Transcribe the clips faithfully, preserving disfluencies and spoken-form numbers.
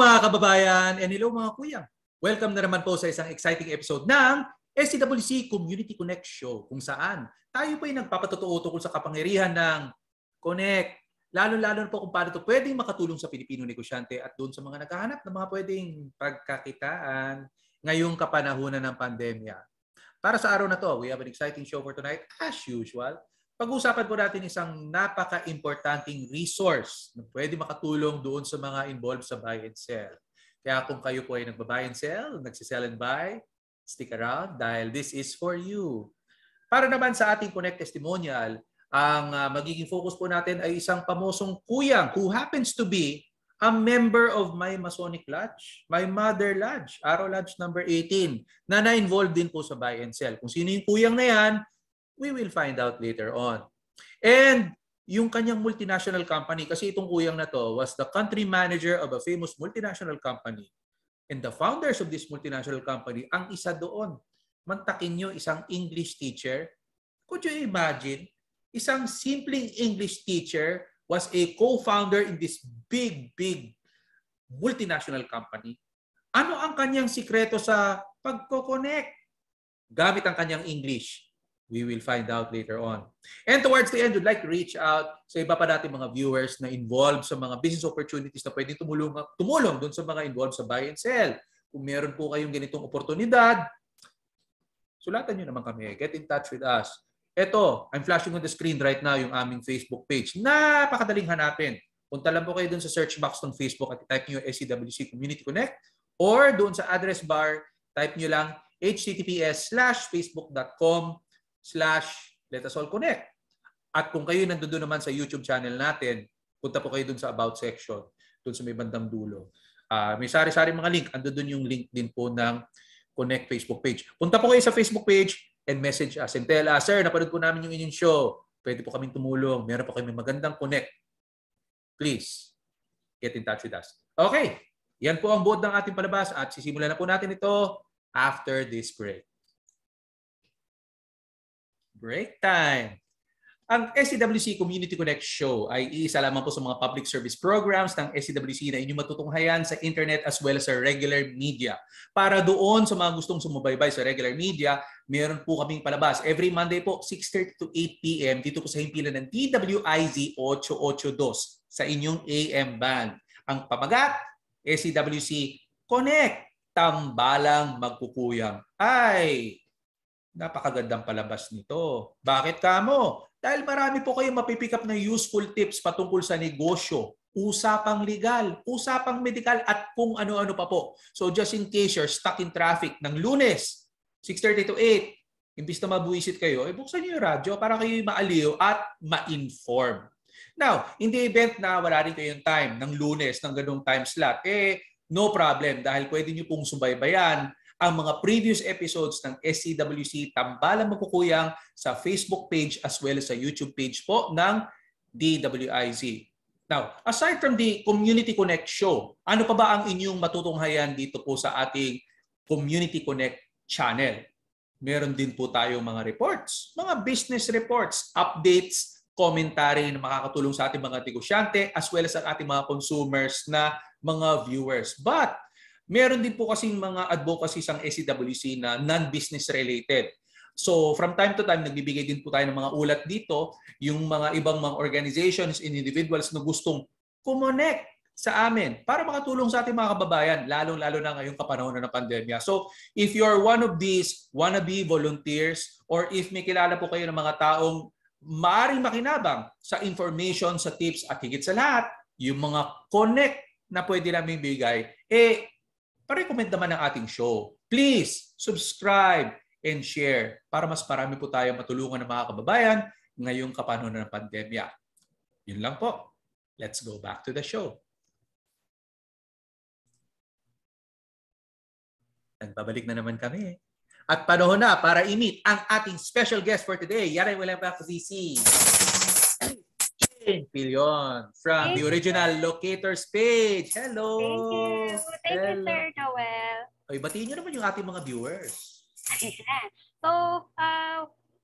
mga kababayan and hello mga kuya. Welcome na naman po sa isang exciting episode ng S C W C Community Connect Show kung saan tayo po ay nagpapatotoo tungkol sa kapangyarihan ng Konek. Lalo-lalo na po kung paano ito pwedeng makatulong sa Pilipino negosyante at doon sa mga naghahanap ng mga pwedeng pagkakitaan ngayong kapanahunan ng pandemya. Para sa araw na to, we have an exciting show for tonight as usual. Pag-uusapan po natin isang napaka-importanting resource na pwede makatulong doon sa mga involved sa buy and sell. Kaya kung kayo po ay nagba-buy and sell, nagsisell and buy, stick around dahil this is for you. Para naman sa ating Connect testimonial, ang uh, magiging focus po natin ay isang pamosong kuyang who happens to be a member of my Masonic Lodge, my Mother Lodge, Araw Lodge number eighteen, na na-involved din po sa buy and sell. Kung sino yung kuyang na yan, we will find out later on. And yung kanyang multinational company, kasi itong kuyang na to was the country manager of a famous multinational company. And the founders of this multinational company, ang isa doon, mantakin nyo, isang English teacher. Could you imagine? Isang simpleng English teacher was a co-founder in this big, big multinational company. Ano ang kanyang sikreto sa pagko-connect? Gamit ang kanyang English. We will find out later on. And towards the end, we'd like to reach out sa iba pa natin mga viewers na involved sa mga business opportunities na pwedeng tumulong, tumulong doon sa mga involved sa buy and sell. Kung meron po kayong ganitong oportunidad, sulatan nyo naman kami. Get in touch with us. Ito, I'm flashing on the screen right now yung aming Facebook page. Napakadaling hanapin. Punta lang po kayo doon sa search box ng Facebook at type nyo S C W C Community Connect or doon sa address bar, type nyo lang h t t p s slash facebook dot com slash let us all connect. At kung kayo nandoon naman sa YouTube channel natin, punta po kayo dun sa about section, dun sa may bandang dulo. Uh, may sari-sari mga link. Ando dun yung link din po ng Connect Facebook page. Punta po kayo sa Facebook page and message us and tell us, sir, napanood po namin yung inyong show. Pwede po kaming tumulong. Meron po kami magandang connect. Please, get in touch with us. Okay, yan po ang buod ng ating palabas at sisimulan na po natin ito after this break. Break time. Ang S C W C Community Connect Show ay isa lamang po sa mga public service programs ng S C W C na inyong matutunghayan sa internet as well as sa regular media. Para doon sa mga gustong sumubaybay sa regular media, meron po kaming palabas. Every Monday po, six thirty to eight p m dito po sa himpilan ng D W I Z eight eighty-two sa inyong A M band. Ang pamagat, S C W C Connect, tambalang magkukuyang. Ay, napakagandang palabas nito. Bakit kamo? Dahil marami po kayong mapipick up na useful tips patungkol sa negosyo, usapang legal, usapang medikal at kung ano-ano pa po. So just in case you're stuck in traffic ng Lunes, six thirty to eight, imbis na mabuisit kayo, eh buksan niyo yung radyo para kayo maaliw at ma-inform. Now, in the event na wala rin kayong time ng Lunes ng ganung time slot, eh no problem dahil pwede niyo pong subaybayan ang mga previous episodes ng S C W C Tambalang Magkukuyang sa Facebook page as well as sa YouTube page po ng D W I Z. Now, aside from the Community Connect Show, ano pa ba ang inyong matutunghayan dito po sa ating Community Connect channel? Meron din po tayong mga reports, mga business reports, updates, commentary na makakatulong sa ating mga negosyante as well as sa ating mga consumers na mga viewers. But meron din po kasing mga advocacies ang S C W C na non-business related. So from time to time, nagbibigay din po tayo ng mga ulat dito, yung mga ibang mga organizations and individuals na gustong kumonek sa amin para makatulong sa ating mga kababayan, lalong-lalo na ngayong kapanahonan ng pandemya. So if you're one of these wannabe volunteers or if may kilala po kayo ng mga taong maaaring makinabang sa information, sa tips at higit sa lahat, yung mga connect na pwede namin bigay, eh pa-recommend naman ng ating show. Please, subscribe and share para mas marami po tayo matulungan ng mga kababayan ngayong kapanahonan ng pandemya. Yun lang po. Let's go back to the show. Nagbabalik na naman kami. At panahon na para i-meet ang ating special guest for today. Yaray, wala pa ako si Pilon from Thank the original you. Locator Page. Hello! Thank you. Thank Hello. you, Sir Joel. Ay, batiin nyo naman yung ating mga viewers. So, uh,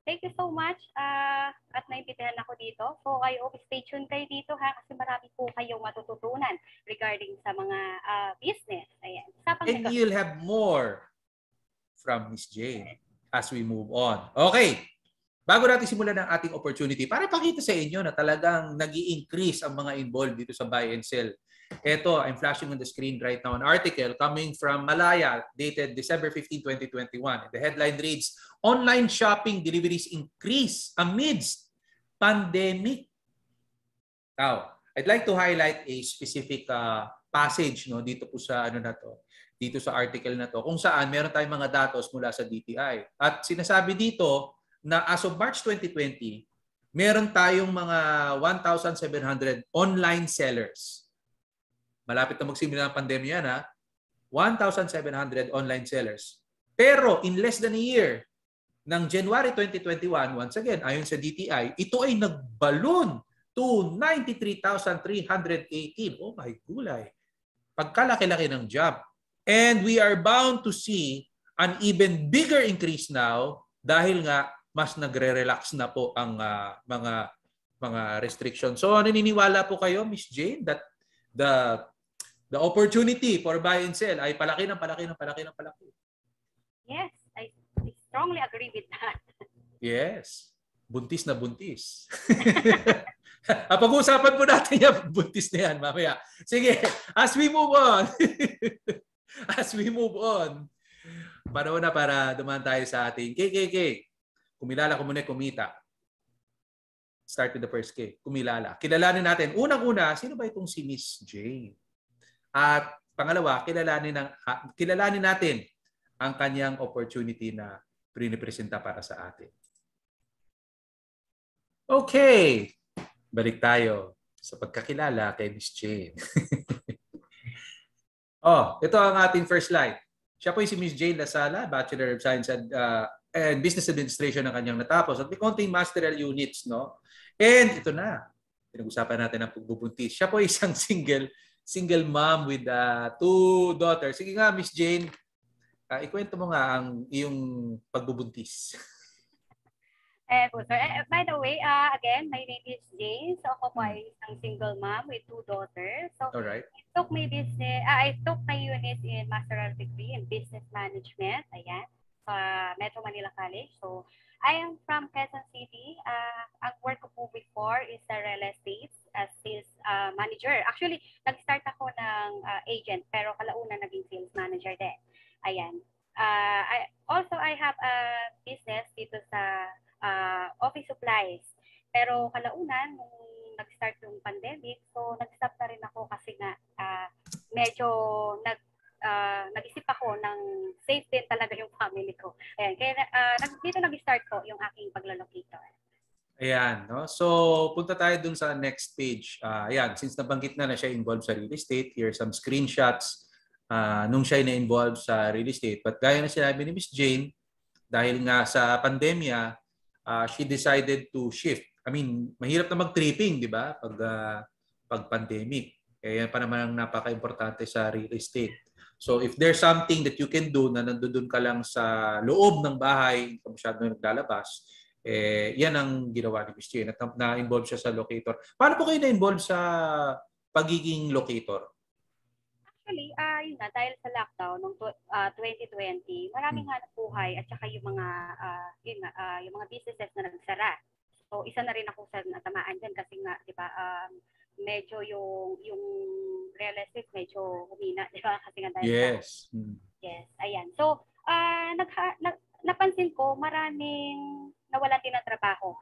thank you so much uh, at naimbitahan ako dito. So I hope stay tuned kayo dito ha kasi marami po kayong matututunan regarding sa mga uh, business. Ayan. And you'll have more from Miss Jane as we move on. Okay. Bago natin simulan ang ating opportunity, para pakita sa inyo na talagang nag-i-increase ang mga involved dito sa buy and sell. Ito, I'm flashing on the screen right now an article coming from Malaya dated December fifteenth, twenty twenty-one. The headline reads, Online shopping deliveries increase amidst pandemic. Now, I'd like to highlight a specific uh, passage no dito po sa ano na to, dito sa article na to, kung saan meron tayong mga datos mula sa D T I. At sinasabi dito na as of March twenty twenty, meron tayong mga one thousand seven hundred online sellers. Malapit na magsimula ang pandemya na, one thousand seven hundred online sellers. Pero in less than a year, ng January twenty twenty-one, once again, ayon sa D T I, ito ay nagbalon to ninety-three thousand three hundred eighteen. Oh my gulay. Pagkalaki-laki ng jump. And we are bound to see an even bigger increase now dahil nga mas nagre-relax na po ang uh, mga mga restrictions. So naniniwala po kayo, Miss Jane, that the the opportunity for buy and sell ay palaki ng palaki ng palaki ng palaki? Yes, I strongly agree with that. Yes. Buntis na buntis. Pag-uusapan po natin yan, buntis na yan mamaya. Sige, as we move on. as we move on. Panahon na para dumaan tayo sa ating K K K. Kumilala, kumune, kumita. Start with the first K. Kumilala. Kilalanin natin. Unang-una, sino ba itong si Miss Jane? At pangalawa, kilalanin, ng, uh, kilalanin natin ang kanyang opportunity na pinipresenta para sa atin. Okay. Balik tayo sa pagkakilala kay Miss Jane. Oh, ito ang ating first slide. Siya po ay si Miss Jane Lasala, Bachelor of Science and uh, and Business Administration ang kanyang natapos at may konting masteral units, no? And ito na, pinag-usapan natin ang pagbubuntis. Siya po ay isang single single mom with uh, two daughters. Sige nga, Miss Jane, uh, ikwento mo nga ang iyong pagbubuntis. Eh, po, sir. Eh, by the way, uh, again, my name is Jane. So ako po ay isang single mom with two daughters. So Alright. I took my business, uh, I took my unit in masteral degree in business management. Ayan. Uh, Metro Manila College. So, I am from Quezon City. Uh, ang work ko po before is sa real estate as sales uh, manager. Actually, nag-start ako ng uh, agent, pero kalaunan naging sales manager din. Ayan. Uh, I, also, I have a business dito sa uh, office supplies. Pero kalaunan, nung nag-start yung pandemic, so nag-stop na rin ako kasi nga uh, medyo nag Uh, nag-isip ako ng safe din talaga yung family ko. Ayan. Kaya uh, dito nag-start ko yung aking paglalocator. Ayan. No? So, punta tayo dun sa next page. Uh, ayan. Since nabanggit na na siya involved sa real estate, here are some screenshots uh, nung siya na-involved sa real estate. But gaya na sinabi ni Miss Jane, dahil nga sa pandemya, uh, she decided to shift. I mean, mahirap na mag-tripping, di ba? Pag, uh, pag pandemic. Kaya yan pa naman ang napaka-importante sa real estate. So if there's something that you can do na nandoon ka lang sa loob ng bahay, hindi ka masyadong naglalabas, eh, yan ang ginawa ni Miss Jane at na-involve siya sa locator. Paano po kayo na-involve sa pagiging locator? Actually, uh, yun na, dahil sa lockdown noong uh, twenty twenty, maraming hmm. hanap buhay at saka yung mga, uh, yun nga, uh, yung mga businesses na nagsara. So isa na rin ako sa natamaan dyan kasi nga, di ba, um, medyo yung yung real estate medyo humina, di ba? Kasi nga dahil yes. Sa, yes, ayan. So, uh, nagha, na, napansin ko maraming nawalan din ng trabaho.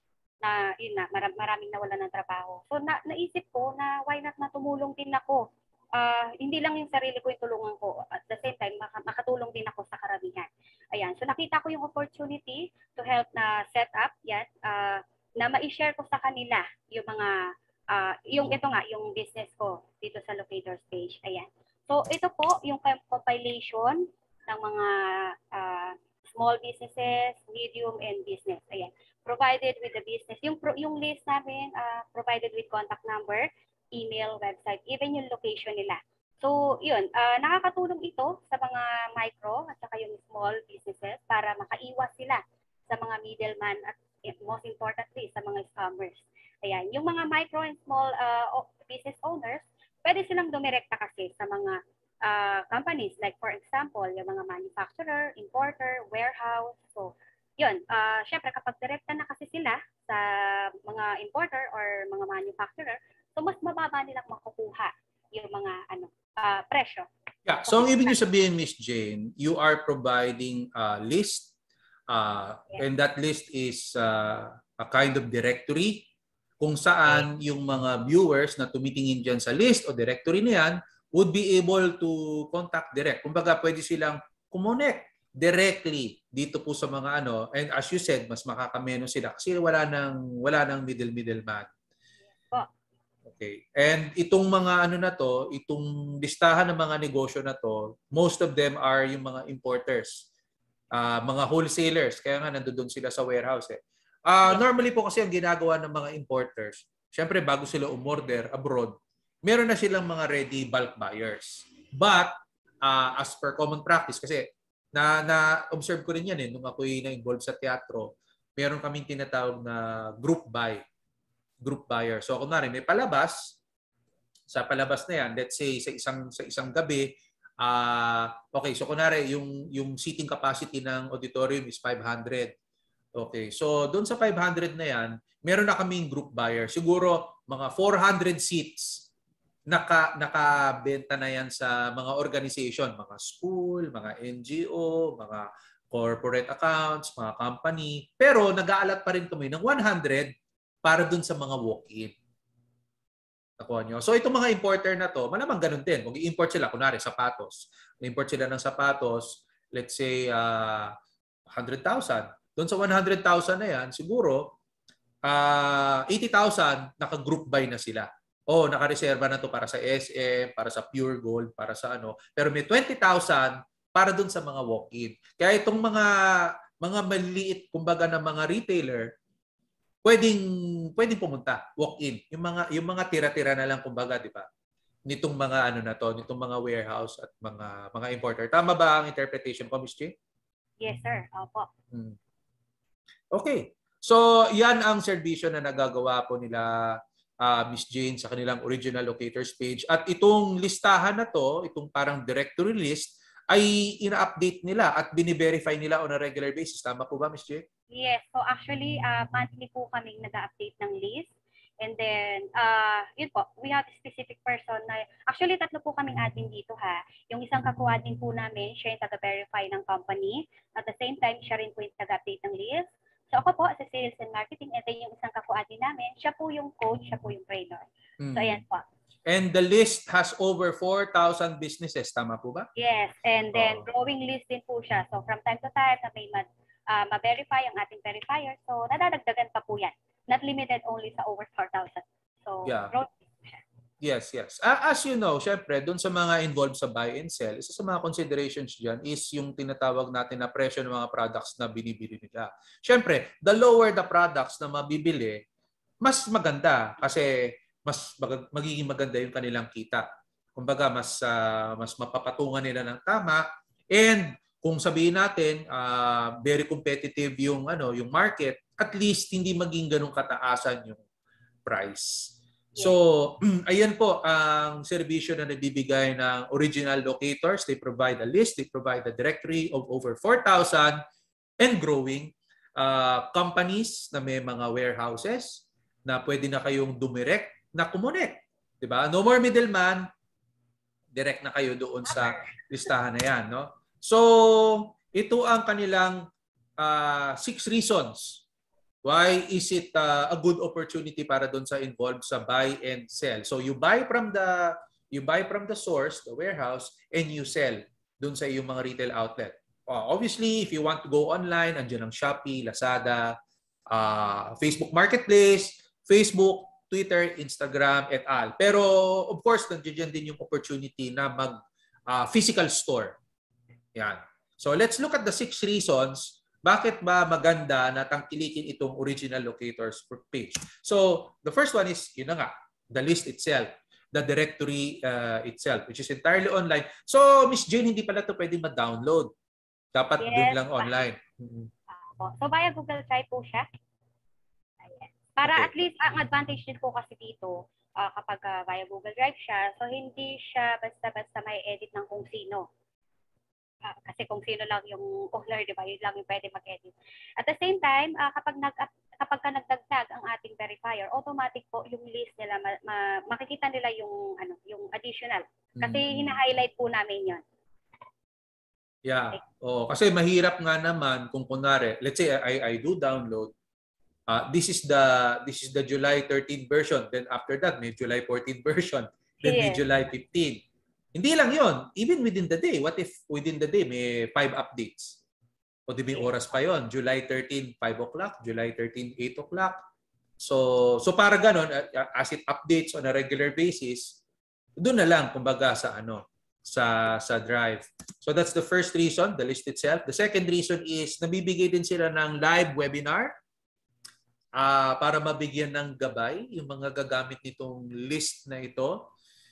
Na yun na, mar, maraming nawalan ng trabaho. So, na, naisip ko na why not na tumulong din ako. Uh, hindi lang yung sarili ko yung tulungan ko. At the same time, maka, makatulong din ako sa karamihan. Ayan. So, nakita ko yung opportunity to help na set up yan, uh, na ma-share ko sa kanila yung mga Uh, yung ito nga, yung business ko dito sa Locator Page. Ayan. So, ito po yung compilation ng mga uh, small businesses, medium, and business. Ayan. Provided with the business. Yung, yung list namin, uh, provided with contact number, email, website, even yung location nila. So, yun. Uh, nakakatulong ito sa mga micro at saka yung small businesses para makaiwas sila sa mga middleman at most importantly sa mga scammers. Ayan, yung mga micro and small uh, business owners, pwede silang dumirekta kasi sa mga uh, companies like for example, yung mga manufacturer, importer, warehouse. So, yun, uh, syempre kapag direkta na kasi sila sa mga importer or mga manufacturer, so mas mababa nilang makukuha yung mga ano uh, presyo. Yeah. So, ang ibig niyo sabihin, Miss Jane, you are providing a list uh, yes. and that list is uh, a kind of directory kung saan yung mga viewers na tumitingin dyan sa list o directory na yan would be able to contact direct. Kumbaga, pwede silang kumonek directly dito po sa mga ano. And as you said, mas makakameno sila kasi wala nang, wala nang middle-middleman. Okay. And itong mga ano na to, itong listahan ng mga negosyo na to, most of them are yung mga importers, uh, mga wholesalers. Kaya nga nandoon sila sa warehouse eh. Uh, normally po kasi ang ginagawa ng mga importers, syempre bago sila umorder abroad, meron na silang mga ready bulk buyers. But uh, as per common practice, kasi na na-observe ko rin yan eh, nung ako'y na-involved sa teatro, meron kaming tinatawag na group buy. Group buyer. So kunwari may palabas, sa palabas na yan, let's say sa isang sa isang gabi, uh, okay, so kunwari yung yung seating capacity ng auditorium is five hundred. Okay, so doon sa five hundred na yan, meron na kaming group buyer. Siguro mga four hundred seats naka nakabenta na yan sa mga organization, mga school, mga N G O, mga corporate accounts, mga company. Pero nag-aalat pa rin kami ng one hundred para dun sa mga walk-in. Nakuha nyo? So itong mga importer na to, malamang ganun din. Kung i-import sila, kunwari sapatos. Import sila ng sapatos, let's say uh, one hundred thousand. Doon sa one hundred thousand na yan, siguro uh, eighty thousand naka-group buy na sila. O naka-reserva na to para sa S M, para sa Pure Gold, para sa ano. Pero may twenty thousand para doon sa mga walk-in. Kaya itong mga mga maliliit, kumbaga na mga retailer, pwedeng pwedeng pumunta, walk-in. Yung mga yung mga tira-tira na lang kumbaga, di ba? Nitong mga ano na to, nitong mga warehouse at mga mga importer. Tama ba ang interpretation ko, Miss Jane? Yes, sir. Opo. Hmm. Okay. So, yan ang serbisyo na nagagawa po nila uh, Miss Jane sa kanilang original Locators page. At itong listahan na to, itong parang directory list, ay ina-update nila at bini-verify nila on a regular basis. Tama po ba, Miss Jane? Yes. So actually, uh, monthly po kaming nag-update ng list. And then, uh, yun po, we have a specific person na, actually tatlo po kaming admin dito ha. Yung isang kaku-admin po namin, siya yung taga-verify ng company. At the same time, siya rin po yung taga-update ng list. So ako po, sa sales and marketing, and then yung isang kaku-admin namin, siya po yung coach, siya po yung trainer. Hmm. So ayan po. And the list has over four thousand businesses, tama po ba? Yes, and then oh. growing list din po siya. So from time to time, na may mag, uh, ma-verify ang ating verifier. So nadadagdagan pa po yan. Not limited only sa over four thousand. So yeah. growing list po siya. Yes, yes. Uh, as you know, syempre, dun sa mga involved sa buy and sell, isa sa mga considerations dyan is yung tinatawag natin na presyo ng mga products na binibili nila. Syempre, the lower the products na mabibili, mas maganda kasi mas mag- magiging maganda yung kanilang kita. Kumbaga, mas uh, mas mapapatungan nila ng tama. And kung sabihin natin, uh, very competitive yung ano, yung market, at least hindi maging ganun kataasan yung price. So, ayan po ang serbisyo na nabibigay ng original locators. They provide a list, they provide a directory of over four thousand and growing uh, companies na may mga warehouses na pwede na kayong dumirect na kumonek. Diba? No more middleman, direct na kayo doon sa listahan na yan. No? So, ito ang kanilang uh, six reasons. Why is it uh, a good opportunity para doon sa involved sa buy and sell? So you buy from the you buy from the source, the warehouse, and you sell doon sa iyong mga retail outlet. Uh, obviously, if you want to go online, andiyan ang Shopee, Lazada, uh, Facebook Marketplace, Facebook, Twitter, Instagram, et al. Pero of course, nandiyan din yung opportunity na mag uh, physical store. Yan. So let's look at the six reasons bakit ba maganda na tangkilikin itong original locators page. So the first one is, yun na nga, the list itself, the directory uh, itself, which is entirely online. So Miss Jane, hindi pala ito pwede ma-download. Dapat yes, dun lang online. Mm-hmm. Opo. So, via Google Drive po siya. Ayan. Para Okay. at least, ang advantage din po kasi dito, uh, kapag uh, via Google Drive siya, so hindi siya basta-basta may edit ng kung sino. Uh, kasi kung sino lang yung owner, di ba? Yun lang yung pwede mag-edit. At the same time, uh, kapag nag kapag ka nagdagdag ang ating verifier, automatic po yung list nila, ma, ma, makikita nila yung ano, yung additional. Kasi mm-hmm. hina-highlight po namin yon. Yeah. Oh, kasi mahirap nga naman kung kunwari, let's say I I do download. Uh, this is the this is the July thirteenth version. Then after that, may July fourteenth version. Then yes. May July fifteenth. Hindi lang yon. Even within the day. What if within the day may five updates? O di may oras pa yon. July thirteenth, five o'clock. July thirteenth, eight o'clock. So, so para ganon, as it updates on a regular basis, doon na lang, kumbaga, sa ano, sa, sa Drive. So that's the first reason, the list itself. The second reason is nabibigay din sila ng live webinar uh, para mabigyan ng gabay yung mga gagamit nitong list na ito.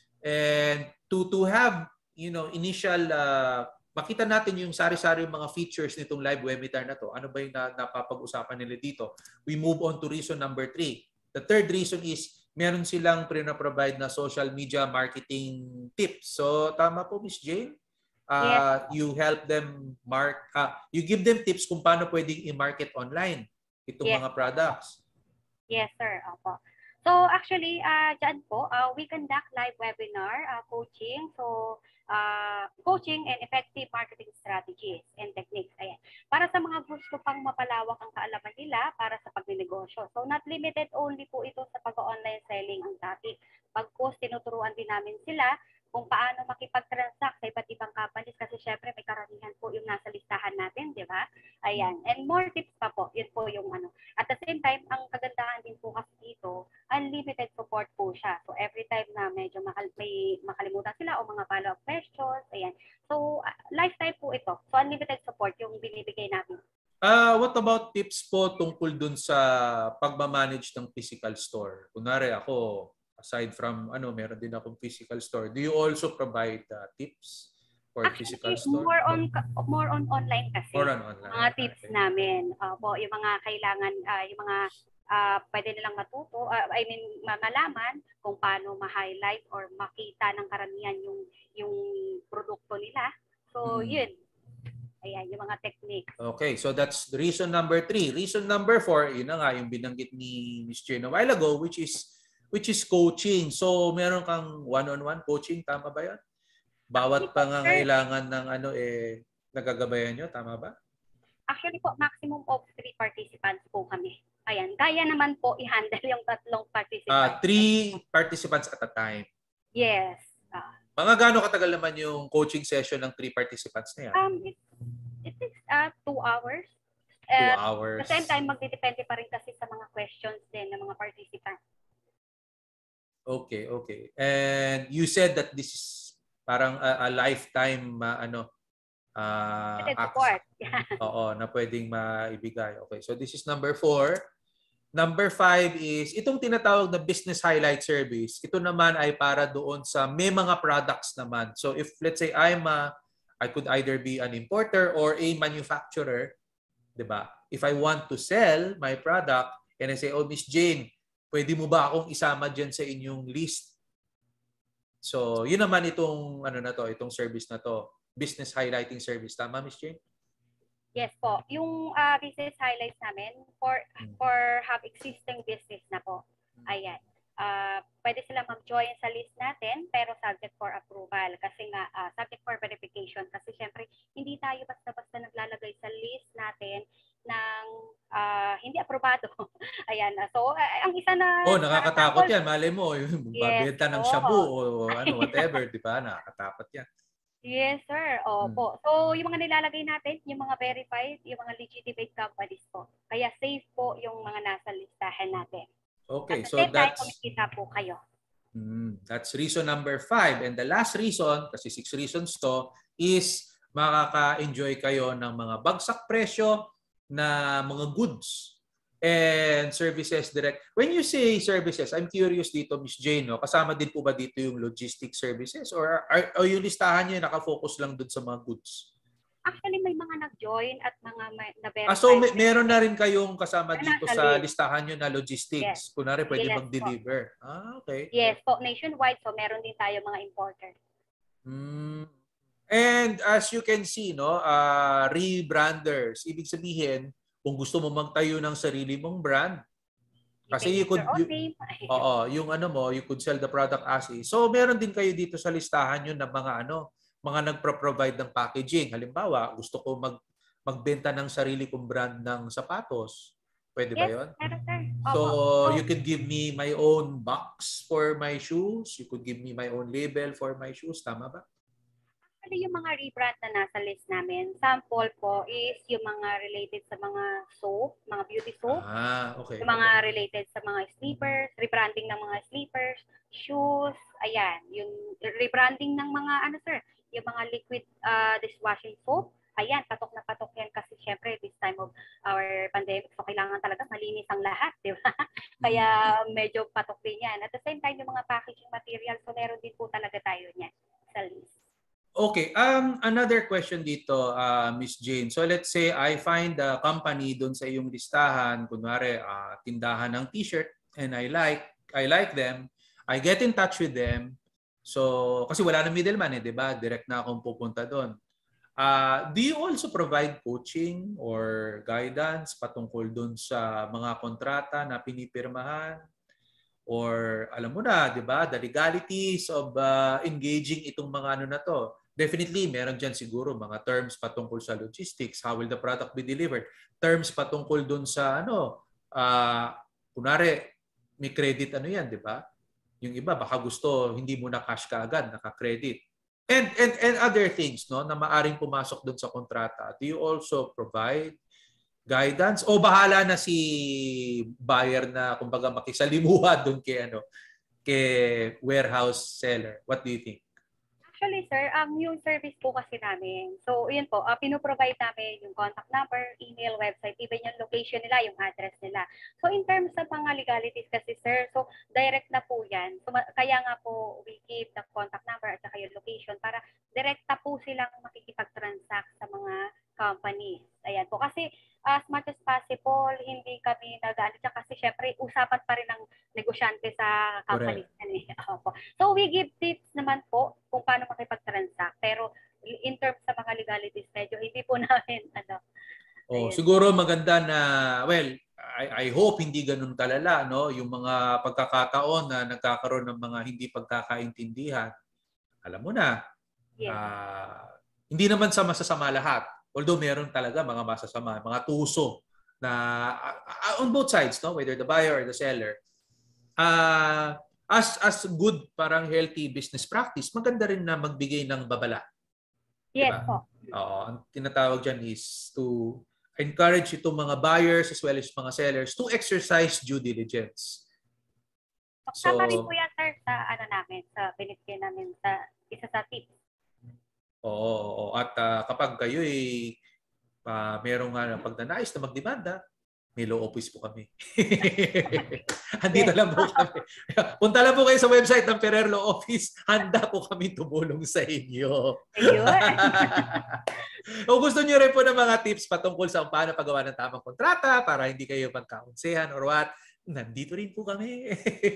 And to to have, you know, initial uh, makita natin yung sari-sari yung mga features nitong live webinar na to. Ano ba yung na, napapag-usapan nila dito? We move on to reason number three. The third reason is meron silang pre-provide na social media marketing tips. So tama po, Miss Jane? Uh, yes. You help them mark, uh, you give them tips kung paano pwedeng i-market online itong yes. mga products. Yes, sir. Opo. So actually, uh, dyan po, uh, we conduct live webinar uh, coaching. So uh, coaching and effective marketing strategies and techniques. Ayan. Para sa mga gusto pang mapalawak ang kaalaman nila para sa pagninegosyo. So not limited only po ito sa pag-online selling ang topic. Pagkos, tinuturuan din namin sila kung paano makipag-transact sa iba't ibang companies kasi syempre may karamihan po yung nasa listahan natin, di ba? Ayan. And more tips pa po. Yun po yung ano. At the same time, ang kagandahan din po kasi dito, unlimited support po siya. So every time na medyo makal may makalimutan sila o mga follow-up questions, ayan. So uh, lifetime po ito. So unlimited support yung binibigay natin. Uh, what about tips po tungkol dun sa pagmamanage ng physical store? Kunwari ako, aside from ano, meron din akong physical store. Do you also provide uh, tips for Actually, physical store? More on more on online kasi. More on online. Mga tips okay. namin. Uh, po, yung mga kailangan, uh, yung mga uh, pwede nilang matuto, uh, I mean, malaman kung paano ma-highlight or makita ng karamihan yung yung produkto nila. So, hmm. yun. Ayan, yung mga techniques. Okay, so that's the reason number three. Reason number four, yun na nga, yung binanggit ni Miz Jane a while ago, which is which is coaching. So, meron kang one-on-one coaching, tama ba yan? Bawat pangangailangan ng ano eh nagagabayan nyo, tama ba? Actually po, maximum of three participants po kami. Ayan, kaya naman po i-handle yung tatlong participants. Uh, three participants at a time? Yes. Uh, Mga gaano katagal naman yung coaching session ng three participants na yan? Um, it, it takes uh, two hours. Uh, two hours. At the same time, magdidepende pa rin kasi sa mga questions din ng mga participants. Okay, okay. And you said that this is parang a, a lifetime uh, ano uh, support. Oo, na pwedeng maibigay. Okay, so this is number four. Number five is itong tinatawag na business highlight service. Ito naman ay para doon sa may mga products naman. So if let's say I'm a, I could either be an importer or a manufacturer, 'di ba? If I want to sell my product and I say, "Oh, Miss Jane, pwede mo ba akong isama diyan sa inyong list?" So, yun naman itong ano na to, itong service na to, business highlighting service. Tama, Miss Jane? Yes po. Yung uh, business highlights namin for hmm. for have existing business na po. Ayan. Uh, pwede sila mag-join sa list natin pero subject for approval kasi nga uh, subject for verification kasi syempre hindi tayo basta-basta naglalagay sa list natin ng uh, hindi aprobado. Ayan. So, uh, ang isa na... Oh, nakakatakot yan. Malay mo, babenta yes, ng shabu o ano, whatever, di ba? Nakakatakot yan. Yes, sir. Opo. Hmm. So, yung mga nilalagay natin, yung mga verified, yung mga legitimate companies po. Kaya safe po yung mga nasa listahan natin. Okay, at so that's... kumikita po kayo. Hmm, that's reason number five. And the last reason, kasi six reasons to, is makaka-enjoy kayo ng mga bagsak presyo na mga goods and services direct. When you say services, I'm curious dito, Miss Jane, no? Kasama din po ba dito yung logistics services? Or are, are yung listahan nyo nakafocus lang dun sa mga goods? Actually, may mga nag-join at mga may, na-verify. Ah, so may, meron na rin kayong kasama na dito nasa sa list. listahan nyo na Yes. logistics. Kunwari, pwede Yes, mag-deliver. Ah, okay. Yes po, nationwide. So, meron din tayo mga importer. Hmm. And as you can see, no, uh, rebranders. Ibig sabihin, kung gusto mo magtayo ng sarili mong brand, kasi you could, you, oo, yung ano mo, you could sell the product as is. So, meron din kayo dito sa listahan yun ng mga ano, mga nagpro-provide ng packaging. Halimbawa, gusto ko mag magbenta ng sarili kong brand ng sapatos. Pwede ba Yes, yun? meron, sir. So, Opo. you could give me my own box for my shoes. You could give me my own label for my shoes. Tama ba? Actually, yung mga rebrand na nasa list namin, sample po is yung mga related sa mga soap, mga beauty soap. Ah, okay. Yung mga related sa mga sleepers, rebranding ng mga sleepers, shoes, ayan. Yung rebranding ng mga, ano sir, yung mga liquid uh, dishwashing soap. Ayan, patok na patok yan kasi syempre this time of our pandemic, so kailangan talaga malinis ang lahat, di ba? Kaya medyo patok din yan. At the same time, yung mga packaging material, so meron din po talaga tayo niyan sa list. Okay, um, another question dito, uh, Miss Jane. So let's say I find a company doon sa iyong listahan, kunwari uh, tindahan ng t-shirt, and I like I like them. I get in touch with them. So kasi wala nang middleman eh, 'di ba? Direct na akong pupunta doon. Uh, do you also provide coaching or guidance patungkol doon sa mga kontrata na pinipirmahan? Or alam mo na, 'di ba, the legalities of uh, engaging itong mga ano na to. Definitely, meron dyan siguro mga terms patungkol sa logistics. How will the product be delivered? Terms patungkol dun sa ano, uh, kunwari, may credit ano yan, di ba? Yung iba, baka gusto, hindi mo na cash ka agad, naka-credit. And, and, and other things no, na maaring pumasok dun sa kontrata. Do you also provide guidance? O bahala na si buyer na, kumbaga, makisalimuha dun kay, ano, kay warehouse seller? What do you think? Actually, sir, um, yung service po kasi namin, so yun po, uh, pinoprovide namin yung contact number, email, website, even yung location nila, yung address nila. So in terms of mga legalities kasi, sir, so direct na po yan. So, kaya nga po, we give the contact number at saka yung location para direct na po silang makikipag-transact sa mga companies. Ayan po. Kasi as much as possible, hindi kami nag-ano dyan kasi syempre usapan pa rin ng negosyante sa companies. So we give tips naman po kung paano makipag-transact. Pero in terms sa mga legalities, medyo hindi po namin ano. Oh, siguro maganda na, well, I, I hope hindi ganun kalala, no? Yung mga pagkakataon na nagkakaroon ng mga hindi pagkakaintindihan. Alam mo na, yes. uh, hindi naman sa masasama lahat. Although meron talaga mga masasama, mga tuso na uh, on both sides, no? Whether the buyer or the seller. Uh, as as good, parang healthy business practice, maganda rin na magbigay ng babala. Yes diba? po. Oo, ang tinatawag dyan is to encourage itong mga buyers as well as mga sellers to exercise due diligence. So, tama rin po yan, sir, sa ano namin, sa binibigyan namin sa isa sa tips. Oo, oo. At uh, kapag kayo ay uh, merong uh, pagnanais na magdemanda, may law office po kami. Andito yes. lang po kami. Punta lang po kayo sa website ng Ferrer Law Office. Handa po kami tumulong sa inyo. O gusto niyo rin po ng mga tips patungkol sa paano paggawa ng tamang kontrata para hindi kayo magkaunsehan or what, nandito rin po kami.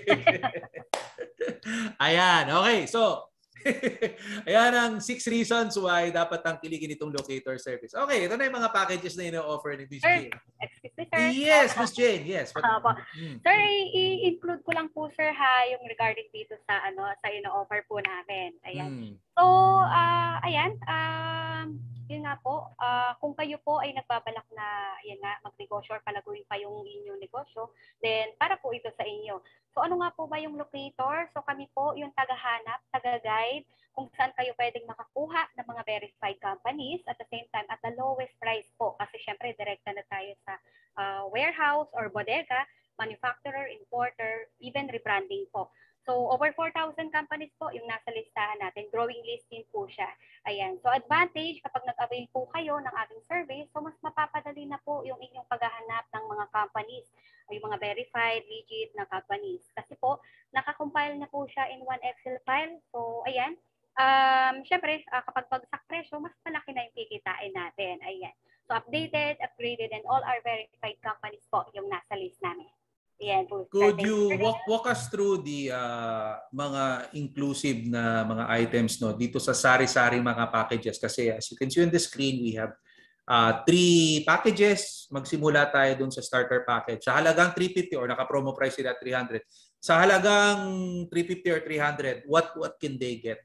Ayan, okay. So, ayan ang six reasons why dapat ang kiligin itong locator service. Okay, ito na yung mga packages na ino-offer ni Miss Jane. Excuse me, sir. Yes, Miss Jane. Yes. But, uh, hmm. Sir, i-include ko lang po, sir, ha, yung regarding dito sa ano sa ino-offer po namin. Ayan. Hmm. So, uh, ayan, um, yun nga po, uh, kung kayo po ay nagbabalak na, yan nga, magnegosyo or palaguin pa yung inyong negosyo, then para po ito sa inyo. So, ano nga po ba yung locator? So, kami po yung tagahanap, taga-guide, kung saan kayo pwedeng makakuha ng mga verified companies at the same time at the lowest price po. Kasi syempre, direkta na tayo sa uh, warehouse or bodega, manufacturer, importer, even rebranding po. So, over four thousand companies po yung nasa listahan natin. Growing list din po siya. Ayan. So, advantage kapag nag-avail po kayo ng ating service, so mas mapapadali na po yung inyong paghahanap ng mga companies, yung mga verified, legit na companies. Kasi po, nakakompile na po siya in one Excel file. So, ayan. um, syempre, uh, kapag bagsak presyo, mas malaki na yung kikitain natin. Ayan. So, updated, upgraded, and all our verified companies po yung nasa list namin. Ayan po. Could you walk walk us through the uh, mga inclusive na mga items no dito sa sari-sari mga packages? Kasi as you can see on the screen, we have uh, three packages. Magsimula tayo dun sa starter package. Sa halagang three fifty or naka-promo price sila three hundred. Sa halagang three fifty or three hundred, what what can they get?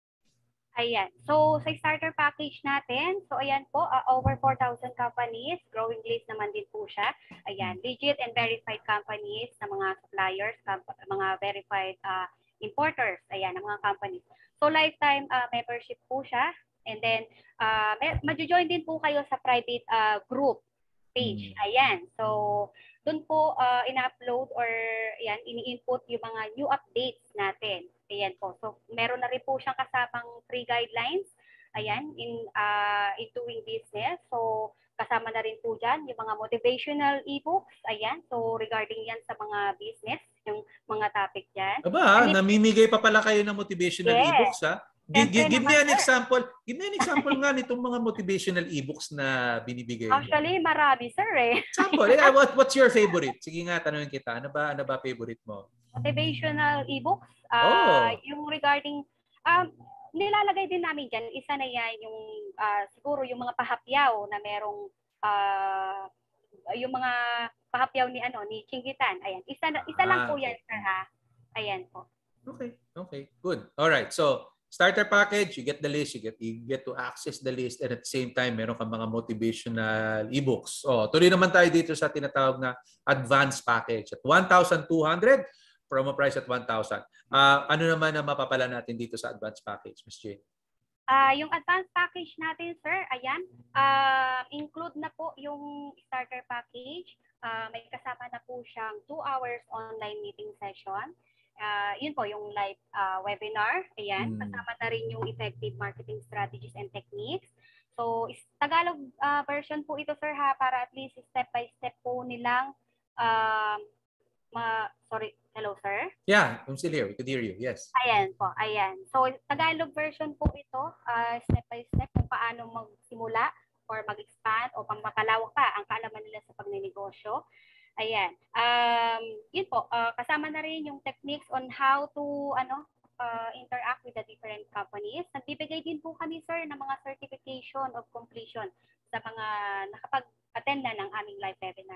Ayan. So, sa starter package natin, so ayan po, uh, over four thousand companies, growing list naman din po siya. Ayan, legit and verified companies na mga suppliers, mga verified uh, importers, ayan, ng mga companies. So, lifetime uh, membership po siya. And then, uh, ma-join din po kayo sa private uh, group page. Ayan. So, doon po uh, ina-upload or ayan, ini-input yung mga new updates natin. Ayan po. So, meron na rin po siyang kasamang free guidelines. Ayan, in, uh, in doing business. So, kasama na rin po dyan yung mga motivational e-books. Ayan. So, regarding yan sa mga business, yung mga topic dyan. Aba, And namimigay pa pala kayo ng motivational yes. e-books, ha? Give, give, give me an sir. example. Give me an example nga nitong mga motivational e-books na binibigay niyo. Actually, marami, sir, eh. Example. Yeah, what, what's your favorite? Sige nga, tanungin kita. Ano ba, ano ba favorite mo? Motivational e-books. Uh, oh. Yung regarding, um, nilalagay din namin dyan, isa na yan, yung uh, siguro yung mga pahapyaw na merong, uh, yung mga pahapyaw ni ano ni Chingitan. Ayan. Isa, isa ah, lang po yan, sir, ha? Ayan po. Okay. Okay. Good. All right. So, starter package, you get the list, you get you get to access the list, and at the same time, meron kang mga motivational e-books. Oh, tuloy naman tayo dito sa tinatawag na advanced package. At one thousand two hundred, promo price at one thousand. Uh, ano naman ang mapapala natin dito sa advanced package, Miz Jane? Uh, yung advanced package natin, sir, ayan, uh, include na po yung starter package. Uh, may kasama na po siyang two hours online meeting session. Uh, yun po, yung live uh, webinar. Ayan, hmm. kasama na rin yung effective marketing strategies and techniques. So, Tagalog uh, version po ito, sir, ha, para at least step by step po nilang uh, ma sorry, hello, sir? Yeah, I'm still here. We could hear you. Yes. Ayan po, ayan. So, Tagalog version po ito, uh, step by step kung paano magsimula or mag-expand o pang mapalawak pa ang kaalaman nila sa pagnenegosyo. Ayan. Um, yun po, uh, kasama na rin yung techniques on how to ano uh, interact with the different companies. Nagbibigay din po kami, sir, ng mga certification of completion sa mga nakapag-attend na ng aming live webinar.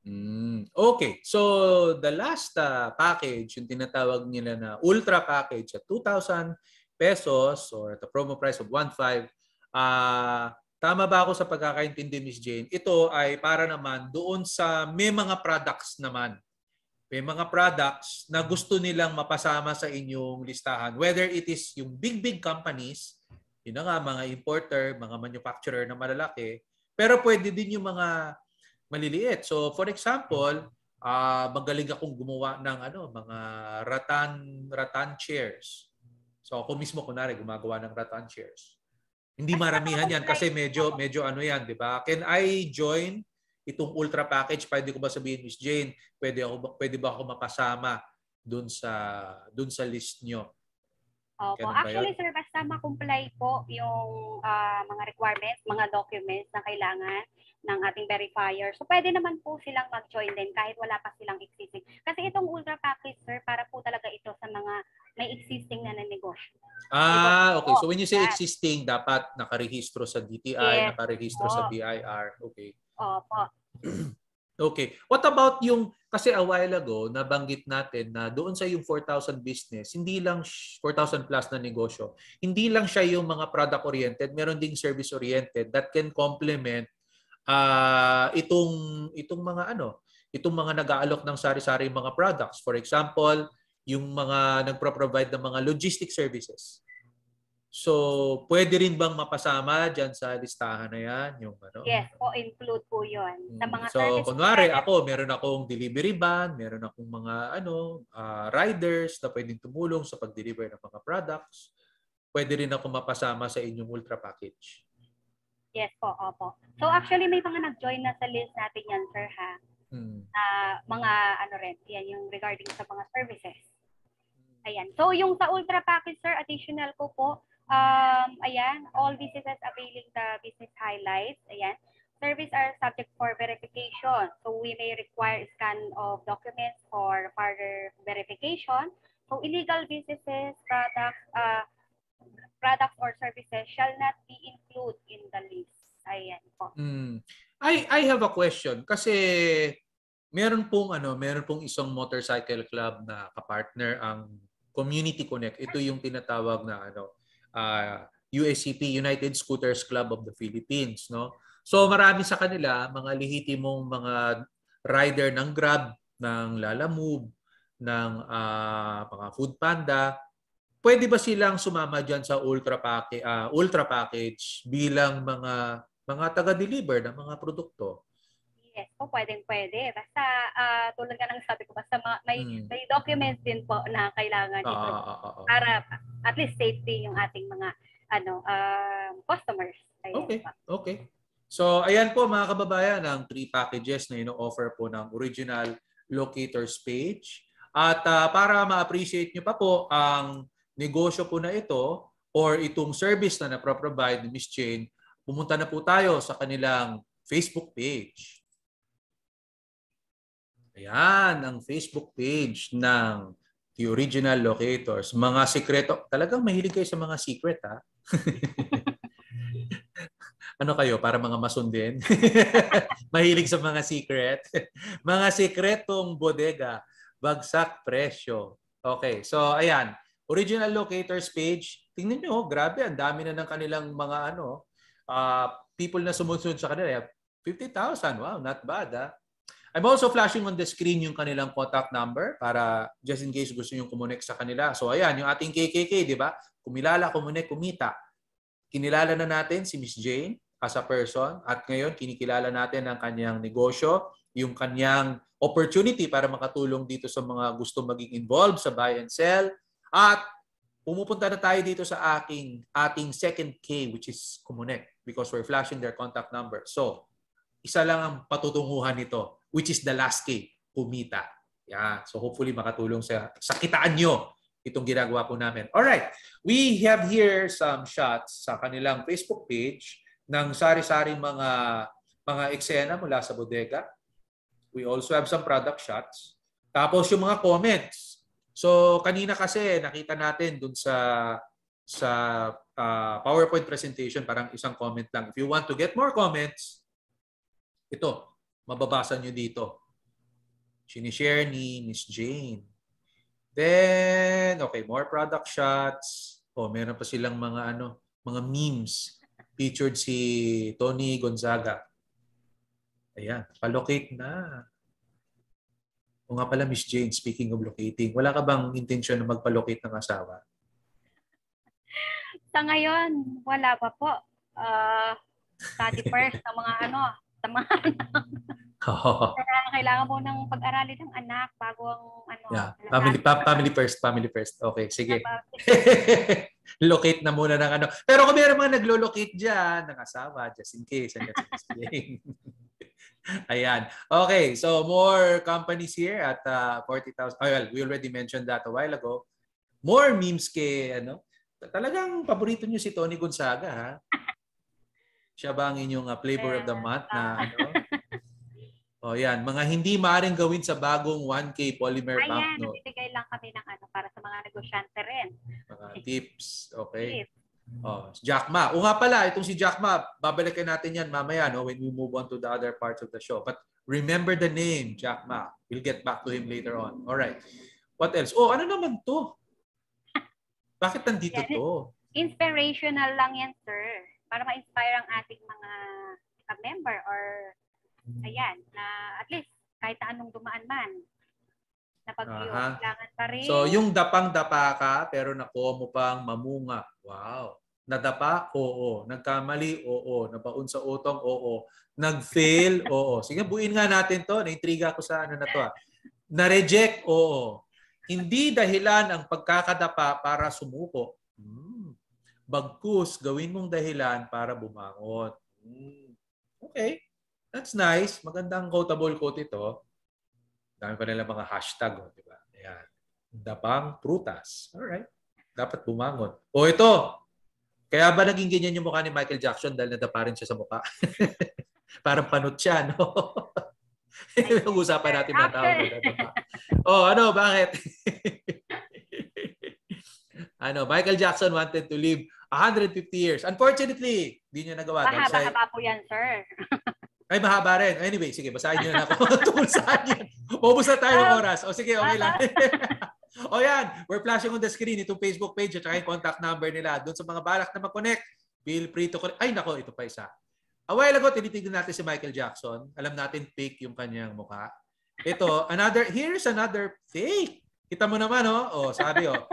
Mm, okay. So, the last uh, package, yung tinatawag nila na ultra package at two thousand pesos or at the promo price of one thousand five hundred, uh, tama ba ako sa pagkakaintindi, Miz Jane? Ito ay para naman doon sa may mga products naman. May mga products na gusto nilang mapasama sa inyong listahan. Whether it is yung big, big companies, yun na nga, mga importer, mga manufacturer na malalaki, pero pwede din yung mga maliliit. So, for example, uh, magaling akong gumawa ng ano, mga rattan, rattan chairs. So, ako mismo, kunwari, gumagawa ng rattan chairs. Hindi maramihan yan kasi medyo medyo ano yan, 'di ba? Can I join itong ultra package? Pwede ko ba sabihin, Miz Jane, pwede ako pwede ba ako mapasama doon sa doon sa list nyo? Opo. Actually, sir, basta ma-comply po yung uh, mga requirements, mga documents na kailangan ng ating verifier. So, pwede naman po silang mag-join din kahit wala pa silang existing. Kasi itong ultra package, sir, para po talaga ito sa mga may existing na na negosyo. Ah, okay. So, when you say existing, dapat nakarehistro sa D T I, yes. nakarehistro oh. sa B I R. Okay. Opo. Okay. What about yung, kasi a while ago, nabanggit natin na doon sa yung four thousand business, hindi lang four thousand plus na negosyo, hindi lang siya yung mga product-oriented, meron ding service-oriented that can complement uh, itong, itong mga ano, itong mga nag-aalok ng sari-sari mga products. For example, yung mga nagpro-provide ng mga logistic services. So, pwede rin bang mapasama dyan sa listahan na yan? Yung, ano? Yes, po, include po yun. Sa mga so, kunwari ako, meron akong delivery van, meron akong mga ano uh, riders na pwedeng tumulong sa pag-deliver ng mga products. Pwede rin ako mapasama sa inyong ultra package. Yes po, opo. So, actually, may mga nag-join na sa list natin yan, sir, ha? Hmm. Uh, mga ano rin, yan yung regarding sa mga services. Ayan. So, yung sa ultra package, sir, additional ko po, Um, ayan, all businesses availing the business highlights. Ayan. Service are subject for verification. So we may require scan of documents for further verification. So illegal businesses, products, uh, products or services shall not be included in the list. Ayan po. Mm. I I have a question kasi meron pong ano, meron pong isang motorcycle club na kapartner ang Community Connect. Ito yung tinatawag na ano, uh, U S C P, United Scooters Club of the Philippines, no? So marami sa kanila mga lehitimong mga rider ng Grab, ng Lalamove, ng uh, mga Food Panda. Pwede ba silang sumama diyan sa ultra package, uh, ultra package bilang mga mga taga-deliver ng mga produkto? Yes po, pwedeng-pwede. Basta uh, tulad nga ng sabi ko, basta ma- may, Hmm. may documents din po na kailangan Ah, ito ah, ah, ah. para at least safety yung ating mga ano uh, customers. Ayan Okay, po. okay. So, ayan po mga kababayan, ang three packages na ino-offer po ng original Locators Page. At uh, para ma-appreciate nyo pa po ang negosyo po na ito or itong service na napro-provide ni Miss Jane, pumunta na po tayo sa kanilang Facebook page. Ayan, ang Facebook page ng The Original Locators. Mga sikreto. Talagang mahilig kayo sa mga secret, ha? Ano kayo, para mga masundin? Mahilig sa mga secret? Mga sikretong bodega, bagsak presyo. Okay, so ayan. Original Locators page. Tingnan nyo, grabe, ang dami na ng kanilang mga ano, uh, people na sumusunod sa kanila. fifty thousand, wow, not bad, ha? I'm also flashing on the screen yung kanilang contact number para just in case gusto nyo kumonek sa kanila. So ayan, yung ating K K K, di ba? Kumilala, kumonek, kumita. Kinilala na natin si Miss Jane as a person at ngayon kinikilala natin ang kanyang negosyo, yung kanyang opportunity para makatulong dito sa mga gusto maging involved sa buy and sell. At pumupunta na tayo dito sa aking, ating second K, which is kumonek, because we're flashing their contact number. So, isa lang ang patutunguhan nito, which is the last K, kumita. Yeah. So hopefully makatulong sa, sa kitaan nyo itong ginagawa po namin. Alright, we have here some shots sa kanilang Facebook page ng sari-saring mga mga eksena mula sa bodega. We also have some product shots. Tapos yung mga comments. So kanina kasi nakita natin dun sa sa uh, PowerPoint presentation parang isang comment lang. If you want to get more comments, ito, mababasa nyo dito. Sinishare ni Miss Jane. Then, okay, more product shots. Oh, meron pa silang mga ano, mga memes. Featured si Tony Gonzaga. Ayan, palocate na. O nga pala, Miss Jane, speaking of locating, wala ka bang intensyon na magpalocate ng asawa? Sa ngayon, wala pa po. Uh, study first sa mga ano, sa mga Kaya kailangan mo nang pag-aralin ng anak bago ang ano. Yeah. Family, pa, family first, family first. Okay, sige. Locate na muna ng ano. Pero kung meron mga naglo-locate dyan, ng asawa, just in case. Ayan. Okay, so more companies here at uh, forty thousand. Oh, well, we already mentioned that a while ago. More memes kay, ano, talagang paborito nyo si Tony Gonzaga, ha? Siya ba ang inyong uh, flavor of the month na ano? O oh, yan, mga hindi maaaring gawin sa bagong one K polymer banknote. Ayan, banknote. nagbibigay lang kami ng ano para sa mga negosyante rin. Mga tips, okay? Tips. Oh, Jack Ma. O nga pala, itong si Jack Ma, babalikan natin yan mamaya no, when we move on to the other parts of the show. But remember the name, Jack Ma. We'll get back to him later on. All right. What else? Oh, ano naman to? Bakit nandito yan, to? Inspirational lang yan, sir. Para ma-inspire ang ating mga member or ayan, na at least kahit anong dumaan man, na pag-iyo, kailangan pa rin. So, yung dapang-dapa ka, pero nakuha mo pang mamunga. Wow. Nadapa? Oo. Nagkamali? Oo. Nabaon sa utong? Oo. Nag-fail? Oo. Sige, buuin nga natin to. Naintriga ko sa ano na to. Na-reject? Oo. Hindi dahilan ang pagkakadapa para sumuko. Hmm. Bagkus, gawin mong dahilan para bumangon. Hmm. Okay. That's nice. Magandang quotable quote ito. Dami pa nila mga hashtag. Oh, diba? Ayan. Dapang prutas. Alright. Dapat bumangon. O ito. Kaya ba naging ganyan yung mukha ni Michael Jackson dahil nadapa rin siya sa mukha? Parang panot siya, no? Nag-usapan natin mga tao na nadapa. Oh, ano, bakit? Ano, Michael Jackson wanted to live one hundred fifty years. Unfortunately, hindi niya nagawa. Mahaba-haba po yan, sir. Ay, mahaba rin. Anyway, sige, basahin niyo na ako. Tungkol saan yan. Maubos na tayo ng oras. O sige, okay lang. O yan, we're flashing on the screen itong Facebook page at saka yung contact number nila. Doon sa mga balak na mag-connect, feel free to connect. Ay, nako, ito pa isa. A while ago, tinitignan natin si Michael Jackson. Alam natin, fake yung kanyang mukha. Ito, another, here's another fake. Kita mo naman, oh. O, sabi, oh.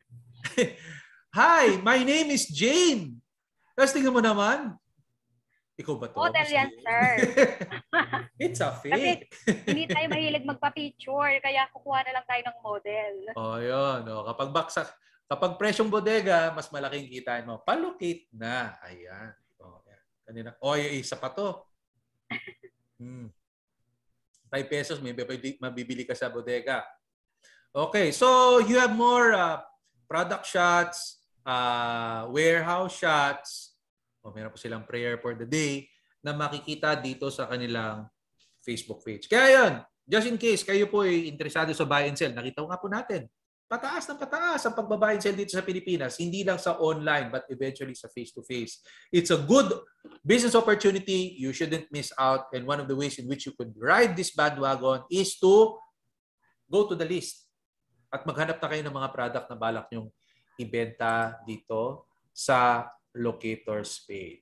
Hi, my name is Jane. Tapos tingnan mo naman. Ikaw ba to? Model yan, sir. It's a fake. Kasi hindi tayo mahilig magpa-picture, kaya kukuha na lang tayo ng model. Oh, yun. Oh. Kapag baksak, kapag presyong bodega, mas malaking kita mo. Palocate na. Ayan. Oh, yan. Kanina. Oh, yung isa pa to. Hmm. five pesos, may mabibili ka sa bodega. Okay, so you have more uh, product shots, uh, warehouse shots. O, meron po silang prayer for the day na makikita dito sa kanilang Facebook page. Kaya yun, just in case kayo po ay interesado sa buy and sell, nakita ko nga po natin, pataas ng pataas ang pagbabuy and sell dito sa Pilipinas, hindi lang sa online but eventually sa face-to-face. It's a good business opportunity. You shouldn't miss out. And one of the ways in which you could ride this bandwagon is to go to the list at maghanap na kayo ng mga product na balak nyong ibenta dito sa Locator Page.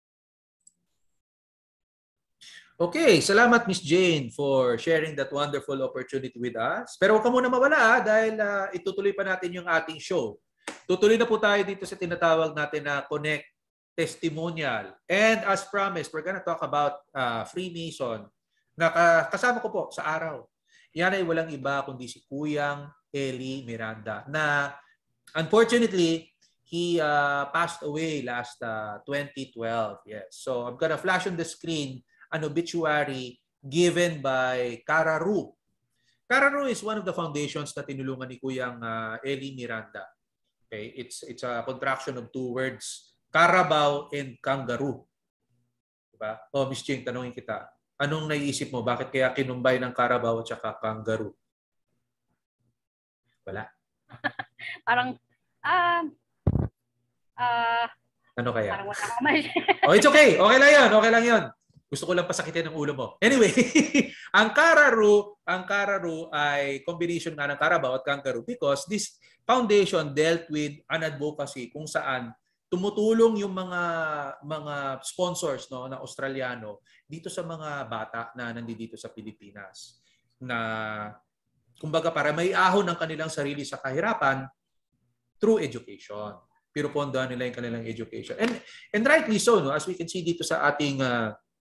Okay, salamat Miss Jane for sharing that wonderful opportunity with us. Pero huwag ka muna mawala dahil uh, itutuloy pa natin yung ating show. Tutuloy na po tayo dito sa tinatawag natin na Konek Testimonial. And as promised, we're gonna talk about uh, Freemason na kasama ko po sa araw. Yan ay walang iba kundi si Kuyang Eli Miranda na unfortunately, he uh, passed away last uh, twenty twelve. Yes. So I'm gonna flash on the screen an obituary given by Kararu. Kararu is one of the foundations na tinulungan ni Kuyang uh, Eli Miranda. Okay, it's it's a contraction of two words, Carabao and Kangaroo. Diba? Oh, Miss Jing, tanungin kita. Anong naiisip mo? Bakit kaya kinumbay ng Carabao at saka Kangaroo? Wala. Parang um Uh, ano kaya? Parang wala akong may... Oh, it's okay. Okay lang yun. Okay lang yun. Gusto ko lang pasakitin ng ulo mo. Anyway, ang Kararu, ang Kararu ay combination nga ng Carabao at Kangaroo because this foundation dealt with an advocacy kung saan tumutulong yung mga mga sponsors no na Australiano dito sa mga bata na nandito sa Pilipinas na kumbaga para may ahon ng kanilang sarili sa kahirapan through education. Pero pondahan nila yung kanilang education. And and rightly so, no, as we can see dito sa ating uh,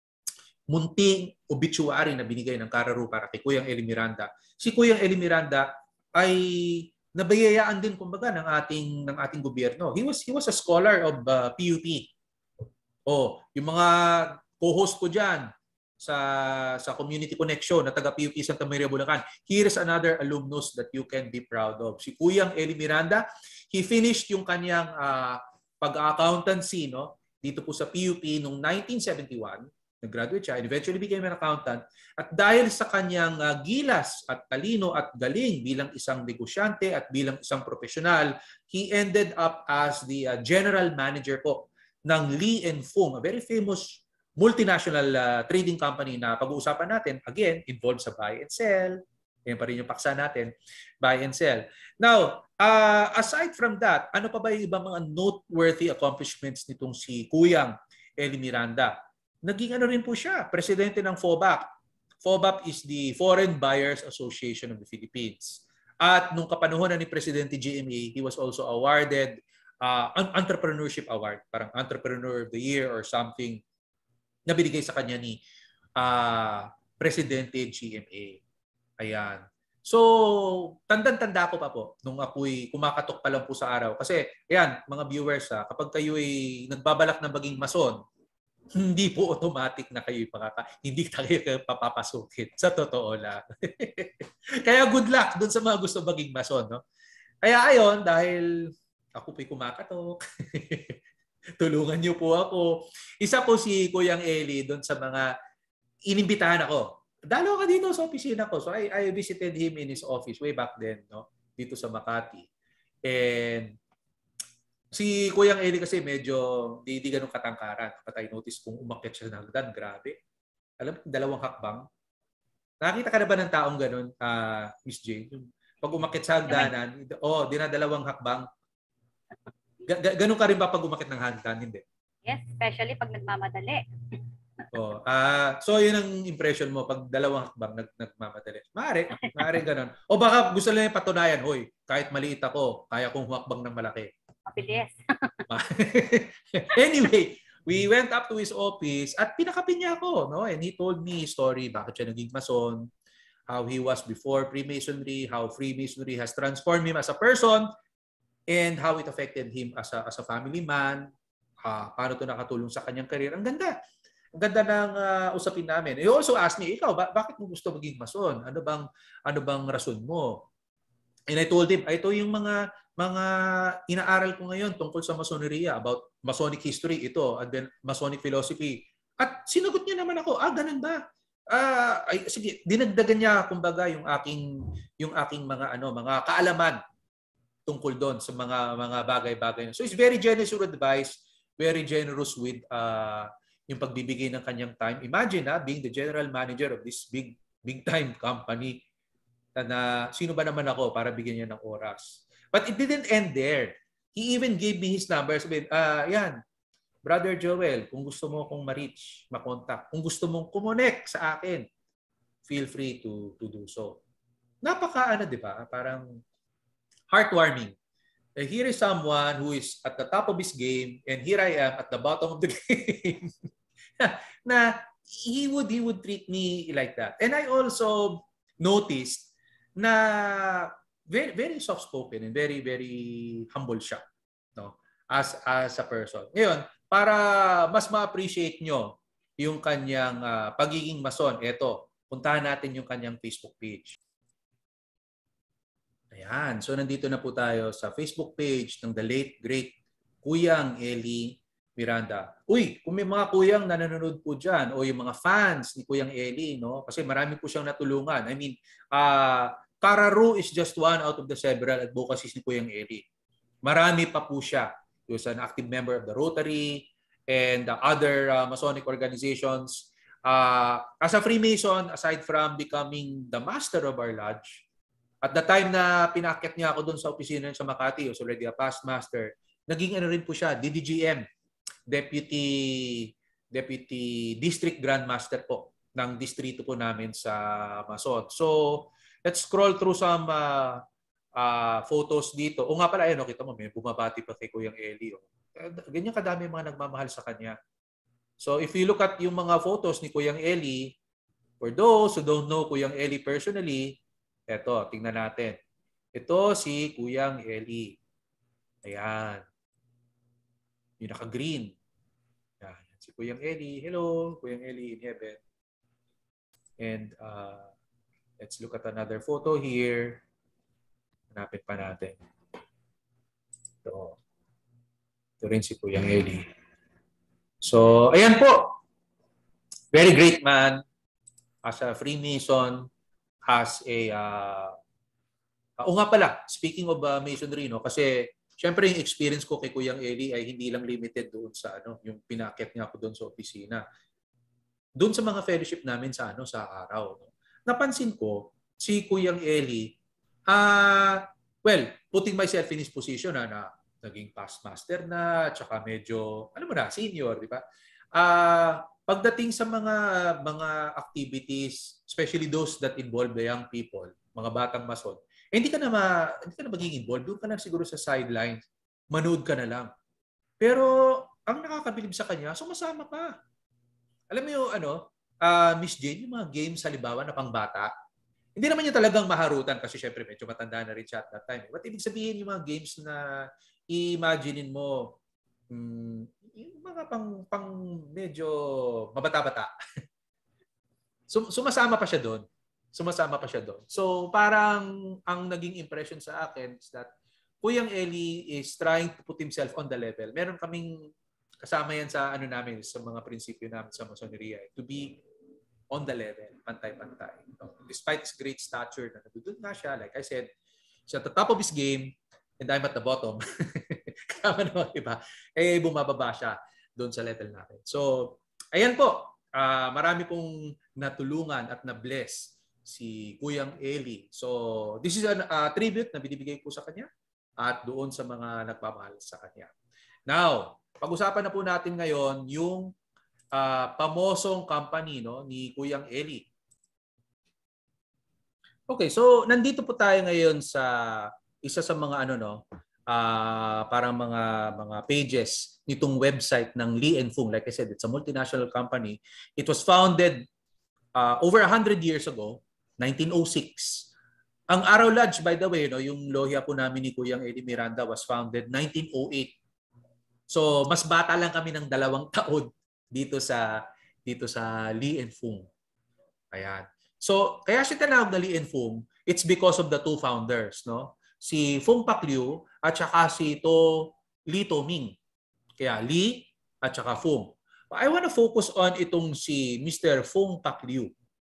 munting obituary na binigay ng Kararu para kay Kuyang Eli Miranda. Si Kuyang Eli Miranda ay nabayayaan din kumbaga ng ating ng ating gobyerno. He was he was a scholar of uh, P U P. Oh, yung mga co-host ko diyan sa sa community connection na taga P U P Santa Maria Bulacan. Here's another alumnus that you can be proud of. Si Kuyang Eli Miranda, he finished yung kanyang uh, pag-accountancy no dito po sa P U P noong nineteen seventy-one. Nag-graduate siya and eventually became an accountant. At dahil sa kanyang uh, gilas at talino at galing bilang isang negosyante at bilang isang profesional, he ended up as the uh, general manager po ng Lee and Fung, a very famous multinational uh, trading company na pag-uusapan natin, again, involved sa buy and sell. Yan pa rin yung paksa natin, buy and sell. Now, uh, aside from that, ano pa ba yung ibang mga noteworthy accomplishments nitong si Kuyang Eli Miranda? Naging ano rin po siya, presidente ng F O B A C. F O B A C is the Foreign Buyers Association of the Philippines. At nung kapanahonan ni Presidente G M A, he was also awarded uh, an entrepreneurship award, parang Entrepreneur of the Year or something na binigay sa kanya ni uh, Presidente G M A. Ayan. So, tandang-tanda ko pa po nung ako'y kumakatok pa lang po sa araw. Kasi, ayan, mga viewers, ha, kapag kayo'y nagbabalak na maging mason, hindi po automatic na kayo'y pakaka, hindi kayo papapasukin. Sa totoo lang. Kaya good luck dun sa mga gusto maging mason. No? Kaya ayon, dahil ako po'y kumakatok, tulungan niyo po ako. Isa po si Kuyang Eli doon sa mga inimbitahan ako. Dalo ka dito sa opisina ko. So I, I visited him in his office way back then, no? Dito sa Makati. And si Kuyang Eli kasi medyo di, di ganun katangkaran. Kapag I notice kung umakyat siya ng hagdan, grabe. Alam mo, dalawang hakbang. Nakakita ka na ba ng taong ganun, uh, Miss Jane? Pag umakyat sa hagdanan, oh, dinadalawang hakbang. Ga- ganun ka rin ba pag umakyat ng hagdan? Hindi. Yes, especially pag nagmamadali. Oh, ah, so yun ang impression mo pag dalawang hakbang nag nagmamadali. Maari, maari ganoon. O baka gusto lang yung patunayan, hoy, kahit maliit ako, kaya kong humakbang ng malaki. Mabilis. Anyway, we went up to his office at pinakapin niya ako, no? And he told me his story, bakit siya naging mason, how he was before Freemasonry, how Freemasonry has transformed him as a person, and how it affected him as a as a family man. Uh, paano ito nakatulong sa kanyang career. Ang ganda. Ang ganda ng uh, usapin namin. He also asked me, ikaw, ba- bakit mo gusto maging mason? Ano bang ano bang rason mo? And I told him, ito yung mga mga inaaral ko ngayon tungkol sa masoneria, about Masonic history, ito, and then Masonic philosophy. At sinagot niya naman ako, ah, ganun ba? Ah, ay, sige, dinagdagan niya kumbaga yung aking yung aking mga ano, mga kaalaman tungkol doon sa mga mga bagay-bagay. So he's very generous with advice, very generous with uh, yung pagbibigay ng kanyang time. Imagine ha, being the general manager of this big big time company, na sino ba naman ako para bigyan niya ng oras. But it didn't end there. He even gave me his number. Sabi, ah, yan, Brother Joel, kung gusto mo akong ma-reach, ma-contact, kung gusto mong kumonek sa akin, feel free to to do so. Napaka ano, di ba? Parang heartwarming. Uh, here is someone who is at the top of his game and here I am at the bottom of the game. Na he would he would treat me like that. And I also noticed na very very soft spoken and very very humble siya, no? As as a person. Ngayon, para mas ma-appreciate nyo yung kanyang uh, pagiging mason, eto, puntahan natin yung kanyang Facebook page. Ayan. So, nandito na po tayo sa Facebook page ng the late, great Kuyang Eli Miranda. Uy, kung may mga kuyang na nanonood po dyan o yung mga fans ni Kuyang Eli, no? Kasi marami po siyang natulungan. I mean, uh, Kararu is just one out of the several advocacies ni Kuyang Eli. Marami pa po siya. He was an active member of the Rotary and the other uh, Masonic organizations. Uh, as a Freemason, aside from becoming the master of our lodge, at the time na pinakyat niya ako doon sa opisina sa Makati, was already a past master, naging ano rin po siya, D D G M, Deputy Deputy District Grand Master po ng distrito po namin sa Mason. So, let's scroll through some uh, uh, photos dito. O nga pala, ayun, kita mo, may bumabati pa kay Kuyang Eli. Oh. Ganyan kadami mga nagmamahal sa kanya. So, if you look at yung mga photos ni Kuyang Eli, for those who don't know Kuyang Eli personally, eto, tingnan natin. Ito si Kuyang Eli. Ayan. Yung naka-green. Ayan. Si Kuyang Eli. Hello, Kuyang Eli in heaven. And uh, let's look at another photo here. Hanapin pa natin. Ito. Ito rin si Kuyang Eli. So, ayan po. Very great man. As a Freemason, as a uh, uh, o nga pala, speaking of uh, masonry, no, kasi syempre yung experience ko kay Kuyang Eli ay hindi lang limited doon sa ano, yung pinakyat niya ako doon sa opisina. Doon sa mga fellowship namin sa ano sa araw, no. Napansin ko si Kuyang Eli, uh, well, putting myself in his position na, na naging past master na, tsaka medyo ano mo na, senior, di ba? Ah, uh, pagdating sa mga mga activities, especially those that involve the young people, mga batang mason, eh, hindi ka na ma, hindi ka na magiging involved. Doon ka na siguro sa sidelines. Manood ka na lang. Pero ang nakakabilib sa kanya, sumasama pa. Alam mo yung ano, uh, Miss Jane, yung mga games halimbawa na pangbata, hindi naman niya talagang maharutan kasi syempre medyo matanda na rin siya at that time. But ibig sabihin yung mga games na i-imaginein mo, hmm, yung mga pang, pang medyo mabata-bata. Sumasama pa siya doon. Sumasama pa siya doon. So parang ang naging impression sa akin is that Kuyang Eli is trying to put himself on the level. Meron kaming kasama yan sa ano namin, sa mga prinsipyo namin sa masoneria, to be on the level, pantay-pantay. No? Despite his great stature na nandun na siya, like I said, siya at the top of his game, and I'm at the bottom. Kasama naman, diba? Eh, bumababa siya doon sa level natin. So, ayan po. Uh, marami pong natulungan at na-bless si Kuyang Eli. So, this is a uh, tribute na binibigay ko sa kanya at doon sa mga nagmamahal sa kanya. Now, pag-usapan na po natin ngayon yung uh, pamosong company, no, ni Kuyang Eli. Okay, so nandito po tayo ngayon sa isa sa mga ano, no, uh, parang mga mga pages nitong website ng Li and Fung. Like I said, it's a multinational company. It was founded uh, over one hundred years ago, nineteen oh six. Ang Araw Lodge, by the way, no, yung loya po namin ni Kuyang Eli Miranda was founded nineteen oh eight. So, mas bata lang kami ng dalawang taon dito sa dito sa Li and Fung. Ayan. So, kaya siya tinawag na Li and Fung, it's because of the two founders, no? Si Fung Pak-liu at saka si To Li To-ming. Kaya Li at saka Fung. I want to focus on itong si Mister Fung Pak-liu.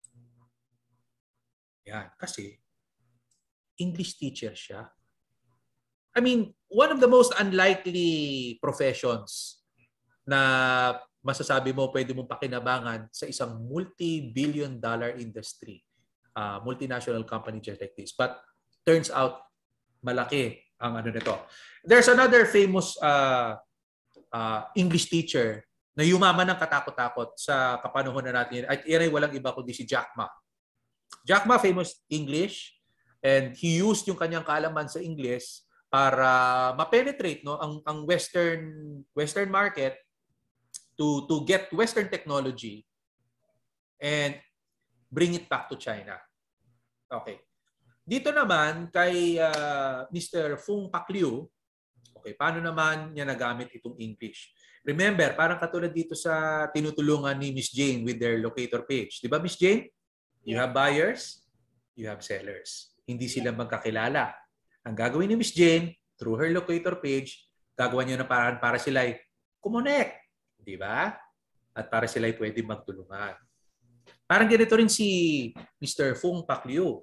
Yan, kasi English teacher siya. I mean, one of the most unlikely professions na masasabi mo pwede mong pakinabangan sa isang multi-billion dollar industry, uh, multinational company just like this. But turns out, malaki ang ano nito. There's another famous uh, uh, English teacher na yumaman ng katakot-takot sa kapanahon na natin. At yan ay walang iba kundi si Jack Ma. Jack Ma, famous English, and he used yung kanyang kaalaman sa English para ma-penetrate, no, ang ang western western market to to get western technology and bring it back to China. Okay. Dito naman kay uh, Mister Fung Pak-liu, okay, paano naman niya nagamit itong English? Remember, parang katulad dito sa tinutulungan ni Miss Jane with their Locator Page. Di ba, Miss Jane? You have buyers, you have sellers. Hindi sila magkakilala. Ang gagawin ni Miss Jane, through her Locator Page, gagawa niya na paraan para sila'y kumonek. Di ba? At para sila'y pwede magtulungan. Parang ganito rin si Mister Fung Pak-liu.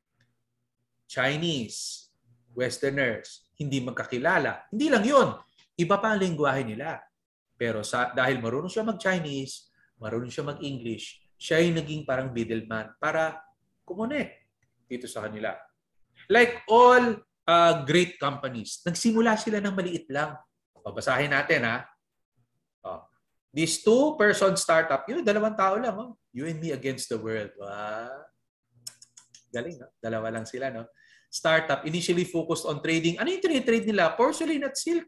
Chinese, Westerners, hindi magkakilala. Hindi lang yun. Iba pa ang lengguwahe nila. Pero sa, dahil marunong siya mag-Chinese, marunong siya mag-English, siya ay naging parang middleman para kumonek dito sa kanila. Like all uh, great companies, nagsimula sila ng maliit lang. Babasahin natin, ha? Oh. These two-person startup, yun, dalawang tao lang. Oh. You and me against the world. Wow. Galing, no? Dalawa lang sila, no? Startup, initially focused on trading. Ano yung trade nila? Porcelain at silk.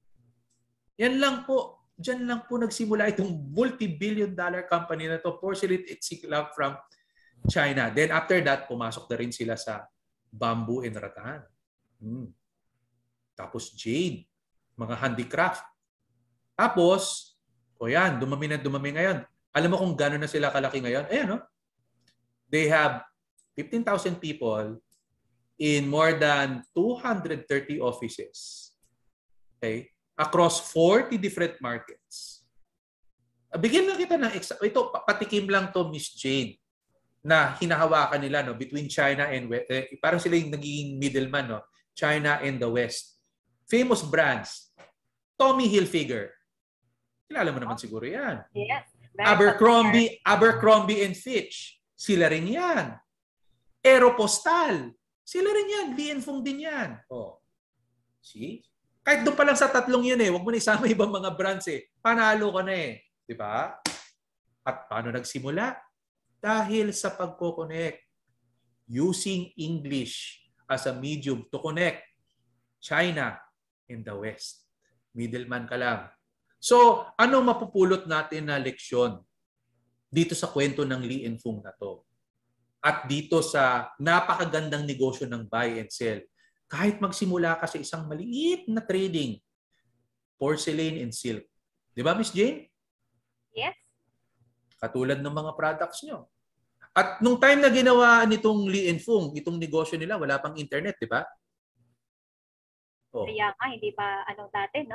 Yan lang po. Diyan lang po nagsimula itong multi-billion dollar company na to, Porcelain at Silk from China. Then after that, pumasok na rin sila sa bamboo and rattan. Hmm. Tapos jade, mga handicraft. Tapos, o yan, dumami na dumami ngayon. Alam mo kung gano'n na sila kalaki ngayon? Ayan, no? They have fifteen thousand people in more than two hundred thirty offices. Okay? Across forty different markets. Bigyan lang kita ng exa- ito, patikim lang to, Miss Jane, na hinahawakan nila, no, between China and West. Eh, parang sila yung naging middleman, no? China and the West. Famous brands. Tommy Hilfiger. Kilala mo naman siguro yan. Yes. Abercrombie, Abercrombie and Fitch. Sila rin yan. Aeropostal. Sila rin yan. Li and Fung din yan. Oh. See? Kahit doon pa lang sa tatlong yun eh. Huwag mo na isama ibang mga brands eh. Panalo ka na eh. Diba? At paano nagsimula? Dahil sa pagko-connect. Using English as a medium to connect China and the West. Middleman ka lang. So, ano mapupulot natin na leksyon dito sa kwento ng Li and Fung na to? At dito sa napakagandang negosyo ng buy and sell. Kahit magsimula ka sa isang maliit na trading, porcelain and silk. Di ba, Miss Jane? Yes. Katulad ng mga products nyo. At nung time na ginawa nitong Li and Fung, itong negosyo nila, wala pang internet, di ba? Oh. Kaya nga, hindi pa ano dati, no?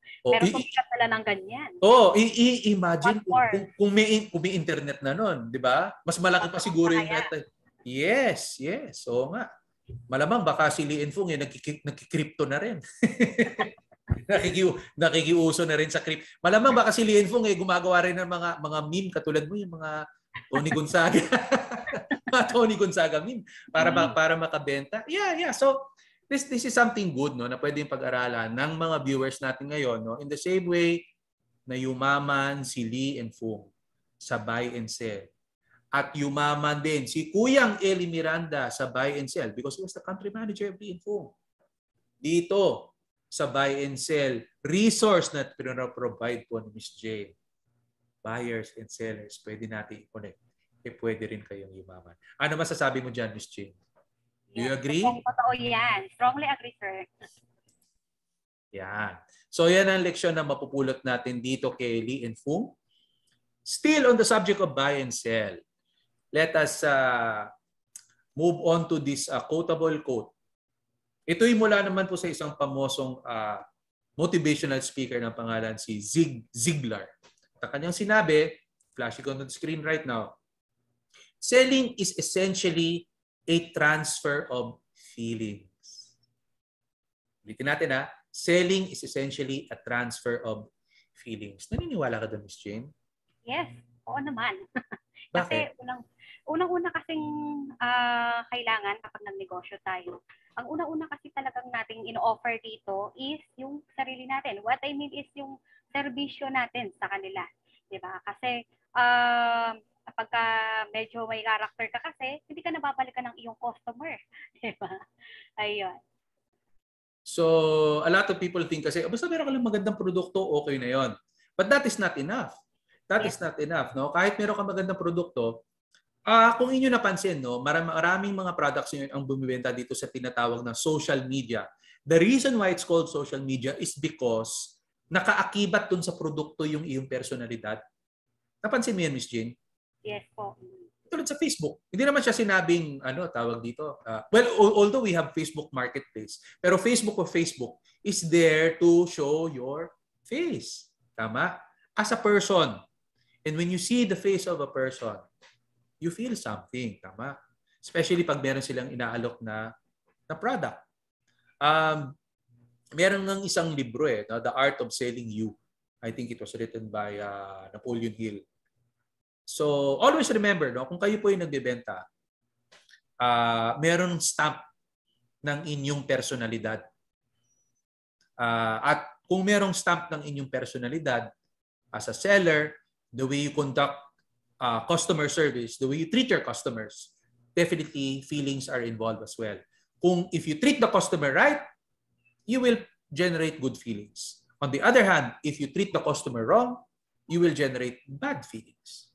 Oh, Pero i- sumikat sila ng ganyan. Oh, i-imagine What kung, more? kung, kung, may, kung may internet na nun, di ba? Mas malaki pa siguro yung... Kaya. Yes, yes. Oo nga. Malamang baka si Lee Fung eh, nagki-crypto na rin. Nakiki nakikiuso na rin sa crypto. Malamang baka si Lee Fung eh, gumagawa rin ng mga mga meme katulad mo, yung mga Tony Gonzaga. mga Tony Gonzaga meme para, para makabenta. Yeah, yeah. So, This this is something good, no, na pwedeng pag-aralan ng mga viewers natin ngayon, no, in the same way na yumaman si Lee and Fung sa buy and sell. At yumaman din si Kuyang Eli Miranda sa buy and sell because he was the country manager of Lee and Fung. Dito sa buy and sell, resource na pinaprovide po ni Miss Jane. Buyers and sellers, pwede natin i-connect. E pwede rin kayong yumaman. Ano masasabi mo dyan, Miss Jane? Do you agree? Totoo yan. Strongly agree, sir. Yan. So yan ang leksyon na mapupulot natin dito kay Lee and Fung. Still on the subject of buy and sell, let us uh, move on to this uh, quotable quote. Ito'y mula naman po sa isang pamosong uh, motivational speaker ng pangalan si Zig Ziglar. At kanyang sinabi, flashing on the screen right now, selling is essentially a transfer of feelings. Ulitin natin ha. Selling is essentially a transfer of feelings. Naniniwala ka doon, Miss Jane? Yes. Oo naman. Bakit? Kasi unang, unang-una kasing uh, kailangan kapag nagnegosyo tayo, ang unang-una kasi talagang nating ino-offer dito is yung sarili natin. What I mean is yung serbisyo natin sa kanila. Diba? Kasi uh, kapag uh, medyo may character ka kasi, hindi ka nababalikan ng iyong customer. Diba? Ayun. So, a lot of people think kasi, oh, basta meron ka lang magandang produkto, okay na yon. But that is not enough. That yes. is not enough. No? Kahit meron ka magandang produkto, uh, kung inyo napansin, no, maraming, maraming mga products yun ang bumibenta dito sa tinatawag na social media. The reason why it's called social media is because nakaakibat dun sa produkto yung iyong personalidad. Napansin mo yan, Miss Jane? Yes po. Tulad sa Facebook. Hindi naman siya sinabing, ano, tawag dito. Uh, well, although we have Facebook Marketplace, pero Facebook o Facebook is there to show your face. Tama? As a person. And when you see the face of a person, you feel something. Tama? Especially pag meron silang inaalok na, na product. Um, meron ng isang libro eh, no? The Art of Selling You. I think it was written by uh, Napoleon Hill. So, always remember, no, kung kayo po ay nagbebenta, uh, meron stamp ng inyong personalidad. Uh, at kung merong stamp ng inyong personalidad, as a seller, the way you conduct uh, customer service, the way you treat your customers, definitely feelings are involved as well. Kung if you treat the customer right, you will generate good feelings. On the other hand, if you treat the customer wrong, you will generate bad feelings.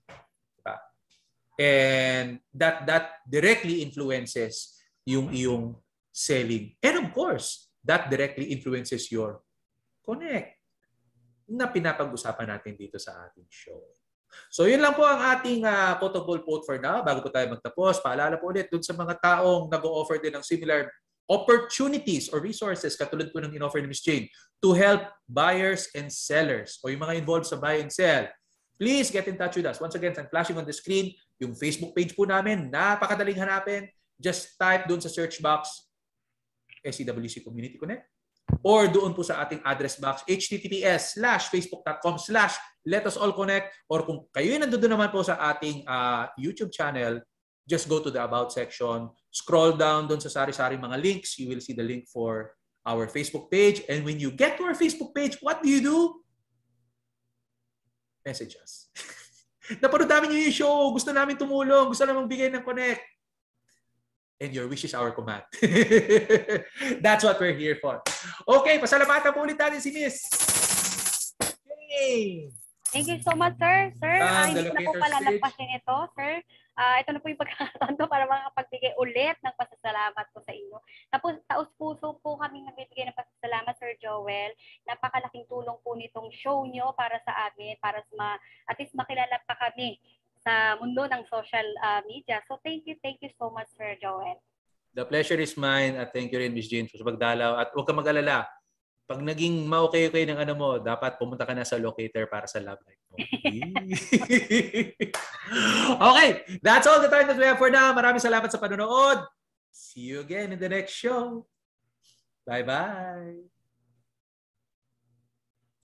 And that that directly influences yung iyong selling. And of course, that directly influences your Konek na pinapag-usapan natin dito sa ating show. So yun lang po ang ating uh, quotable quote for now. Bago po tayo magtapos, paalala po ulit dun sa mga taong nag-o-offer din ng similar opportunities or resources katulad po ng in-offer ni Miss Jane to help buyers and sellers o yung mga involved sa buy and sell. Please get in touch with us. Once again, I'm flashing on the screen yung Facebook page po namin. Napakadaling hanapin. Just type doon sa search box S C W C Community Connect or doon po sa ating address box h t t p s slash facebook dot com slash let us all connect or kung kayo ay nandoon naman po sa ating uh, YouTube channel, just go to the About section. Scroll down doon sa sari-sari mga links. You will see the link for our Facebook page. And when you get to our Facebook page, what do you do? Message us. Napanood namin yung show. Gusto namin tumulong. Gusto namin bigay ng connect. And your wish is our command. That's what we're here for. Okay, pasalamatan po ulit natin si Miss. Yay! Thank you so much, sir. Sir, uh, hindi na po palalagpasin ito, sir. Uh, ito na po yung pagkakataon para makapagbigay ulit ng pasasalamat po sa inyo. Tapos, taos-puso po kami nagbibigay ng pasasalamat, Sir Joel. Napakalaking tulong po nitong show nyo para sa amin, para sa ma at least makilala pa kami sa mundo ng social uh, media. So, thank you, thank you so much, Sir Joel. The pleasure is mine at thank you rin, Miss Jane, sa pagdalaw. At huwag ka mag-alala. pag naging ma-okay-okay ng ano mo, dapat pumunta ka na sa Locator para sa love life mo. Okay, that's all the time that we have for now. Maraming salamat sa panonood. See you again in the next show. Bye-bye.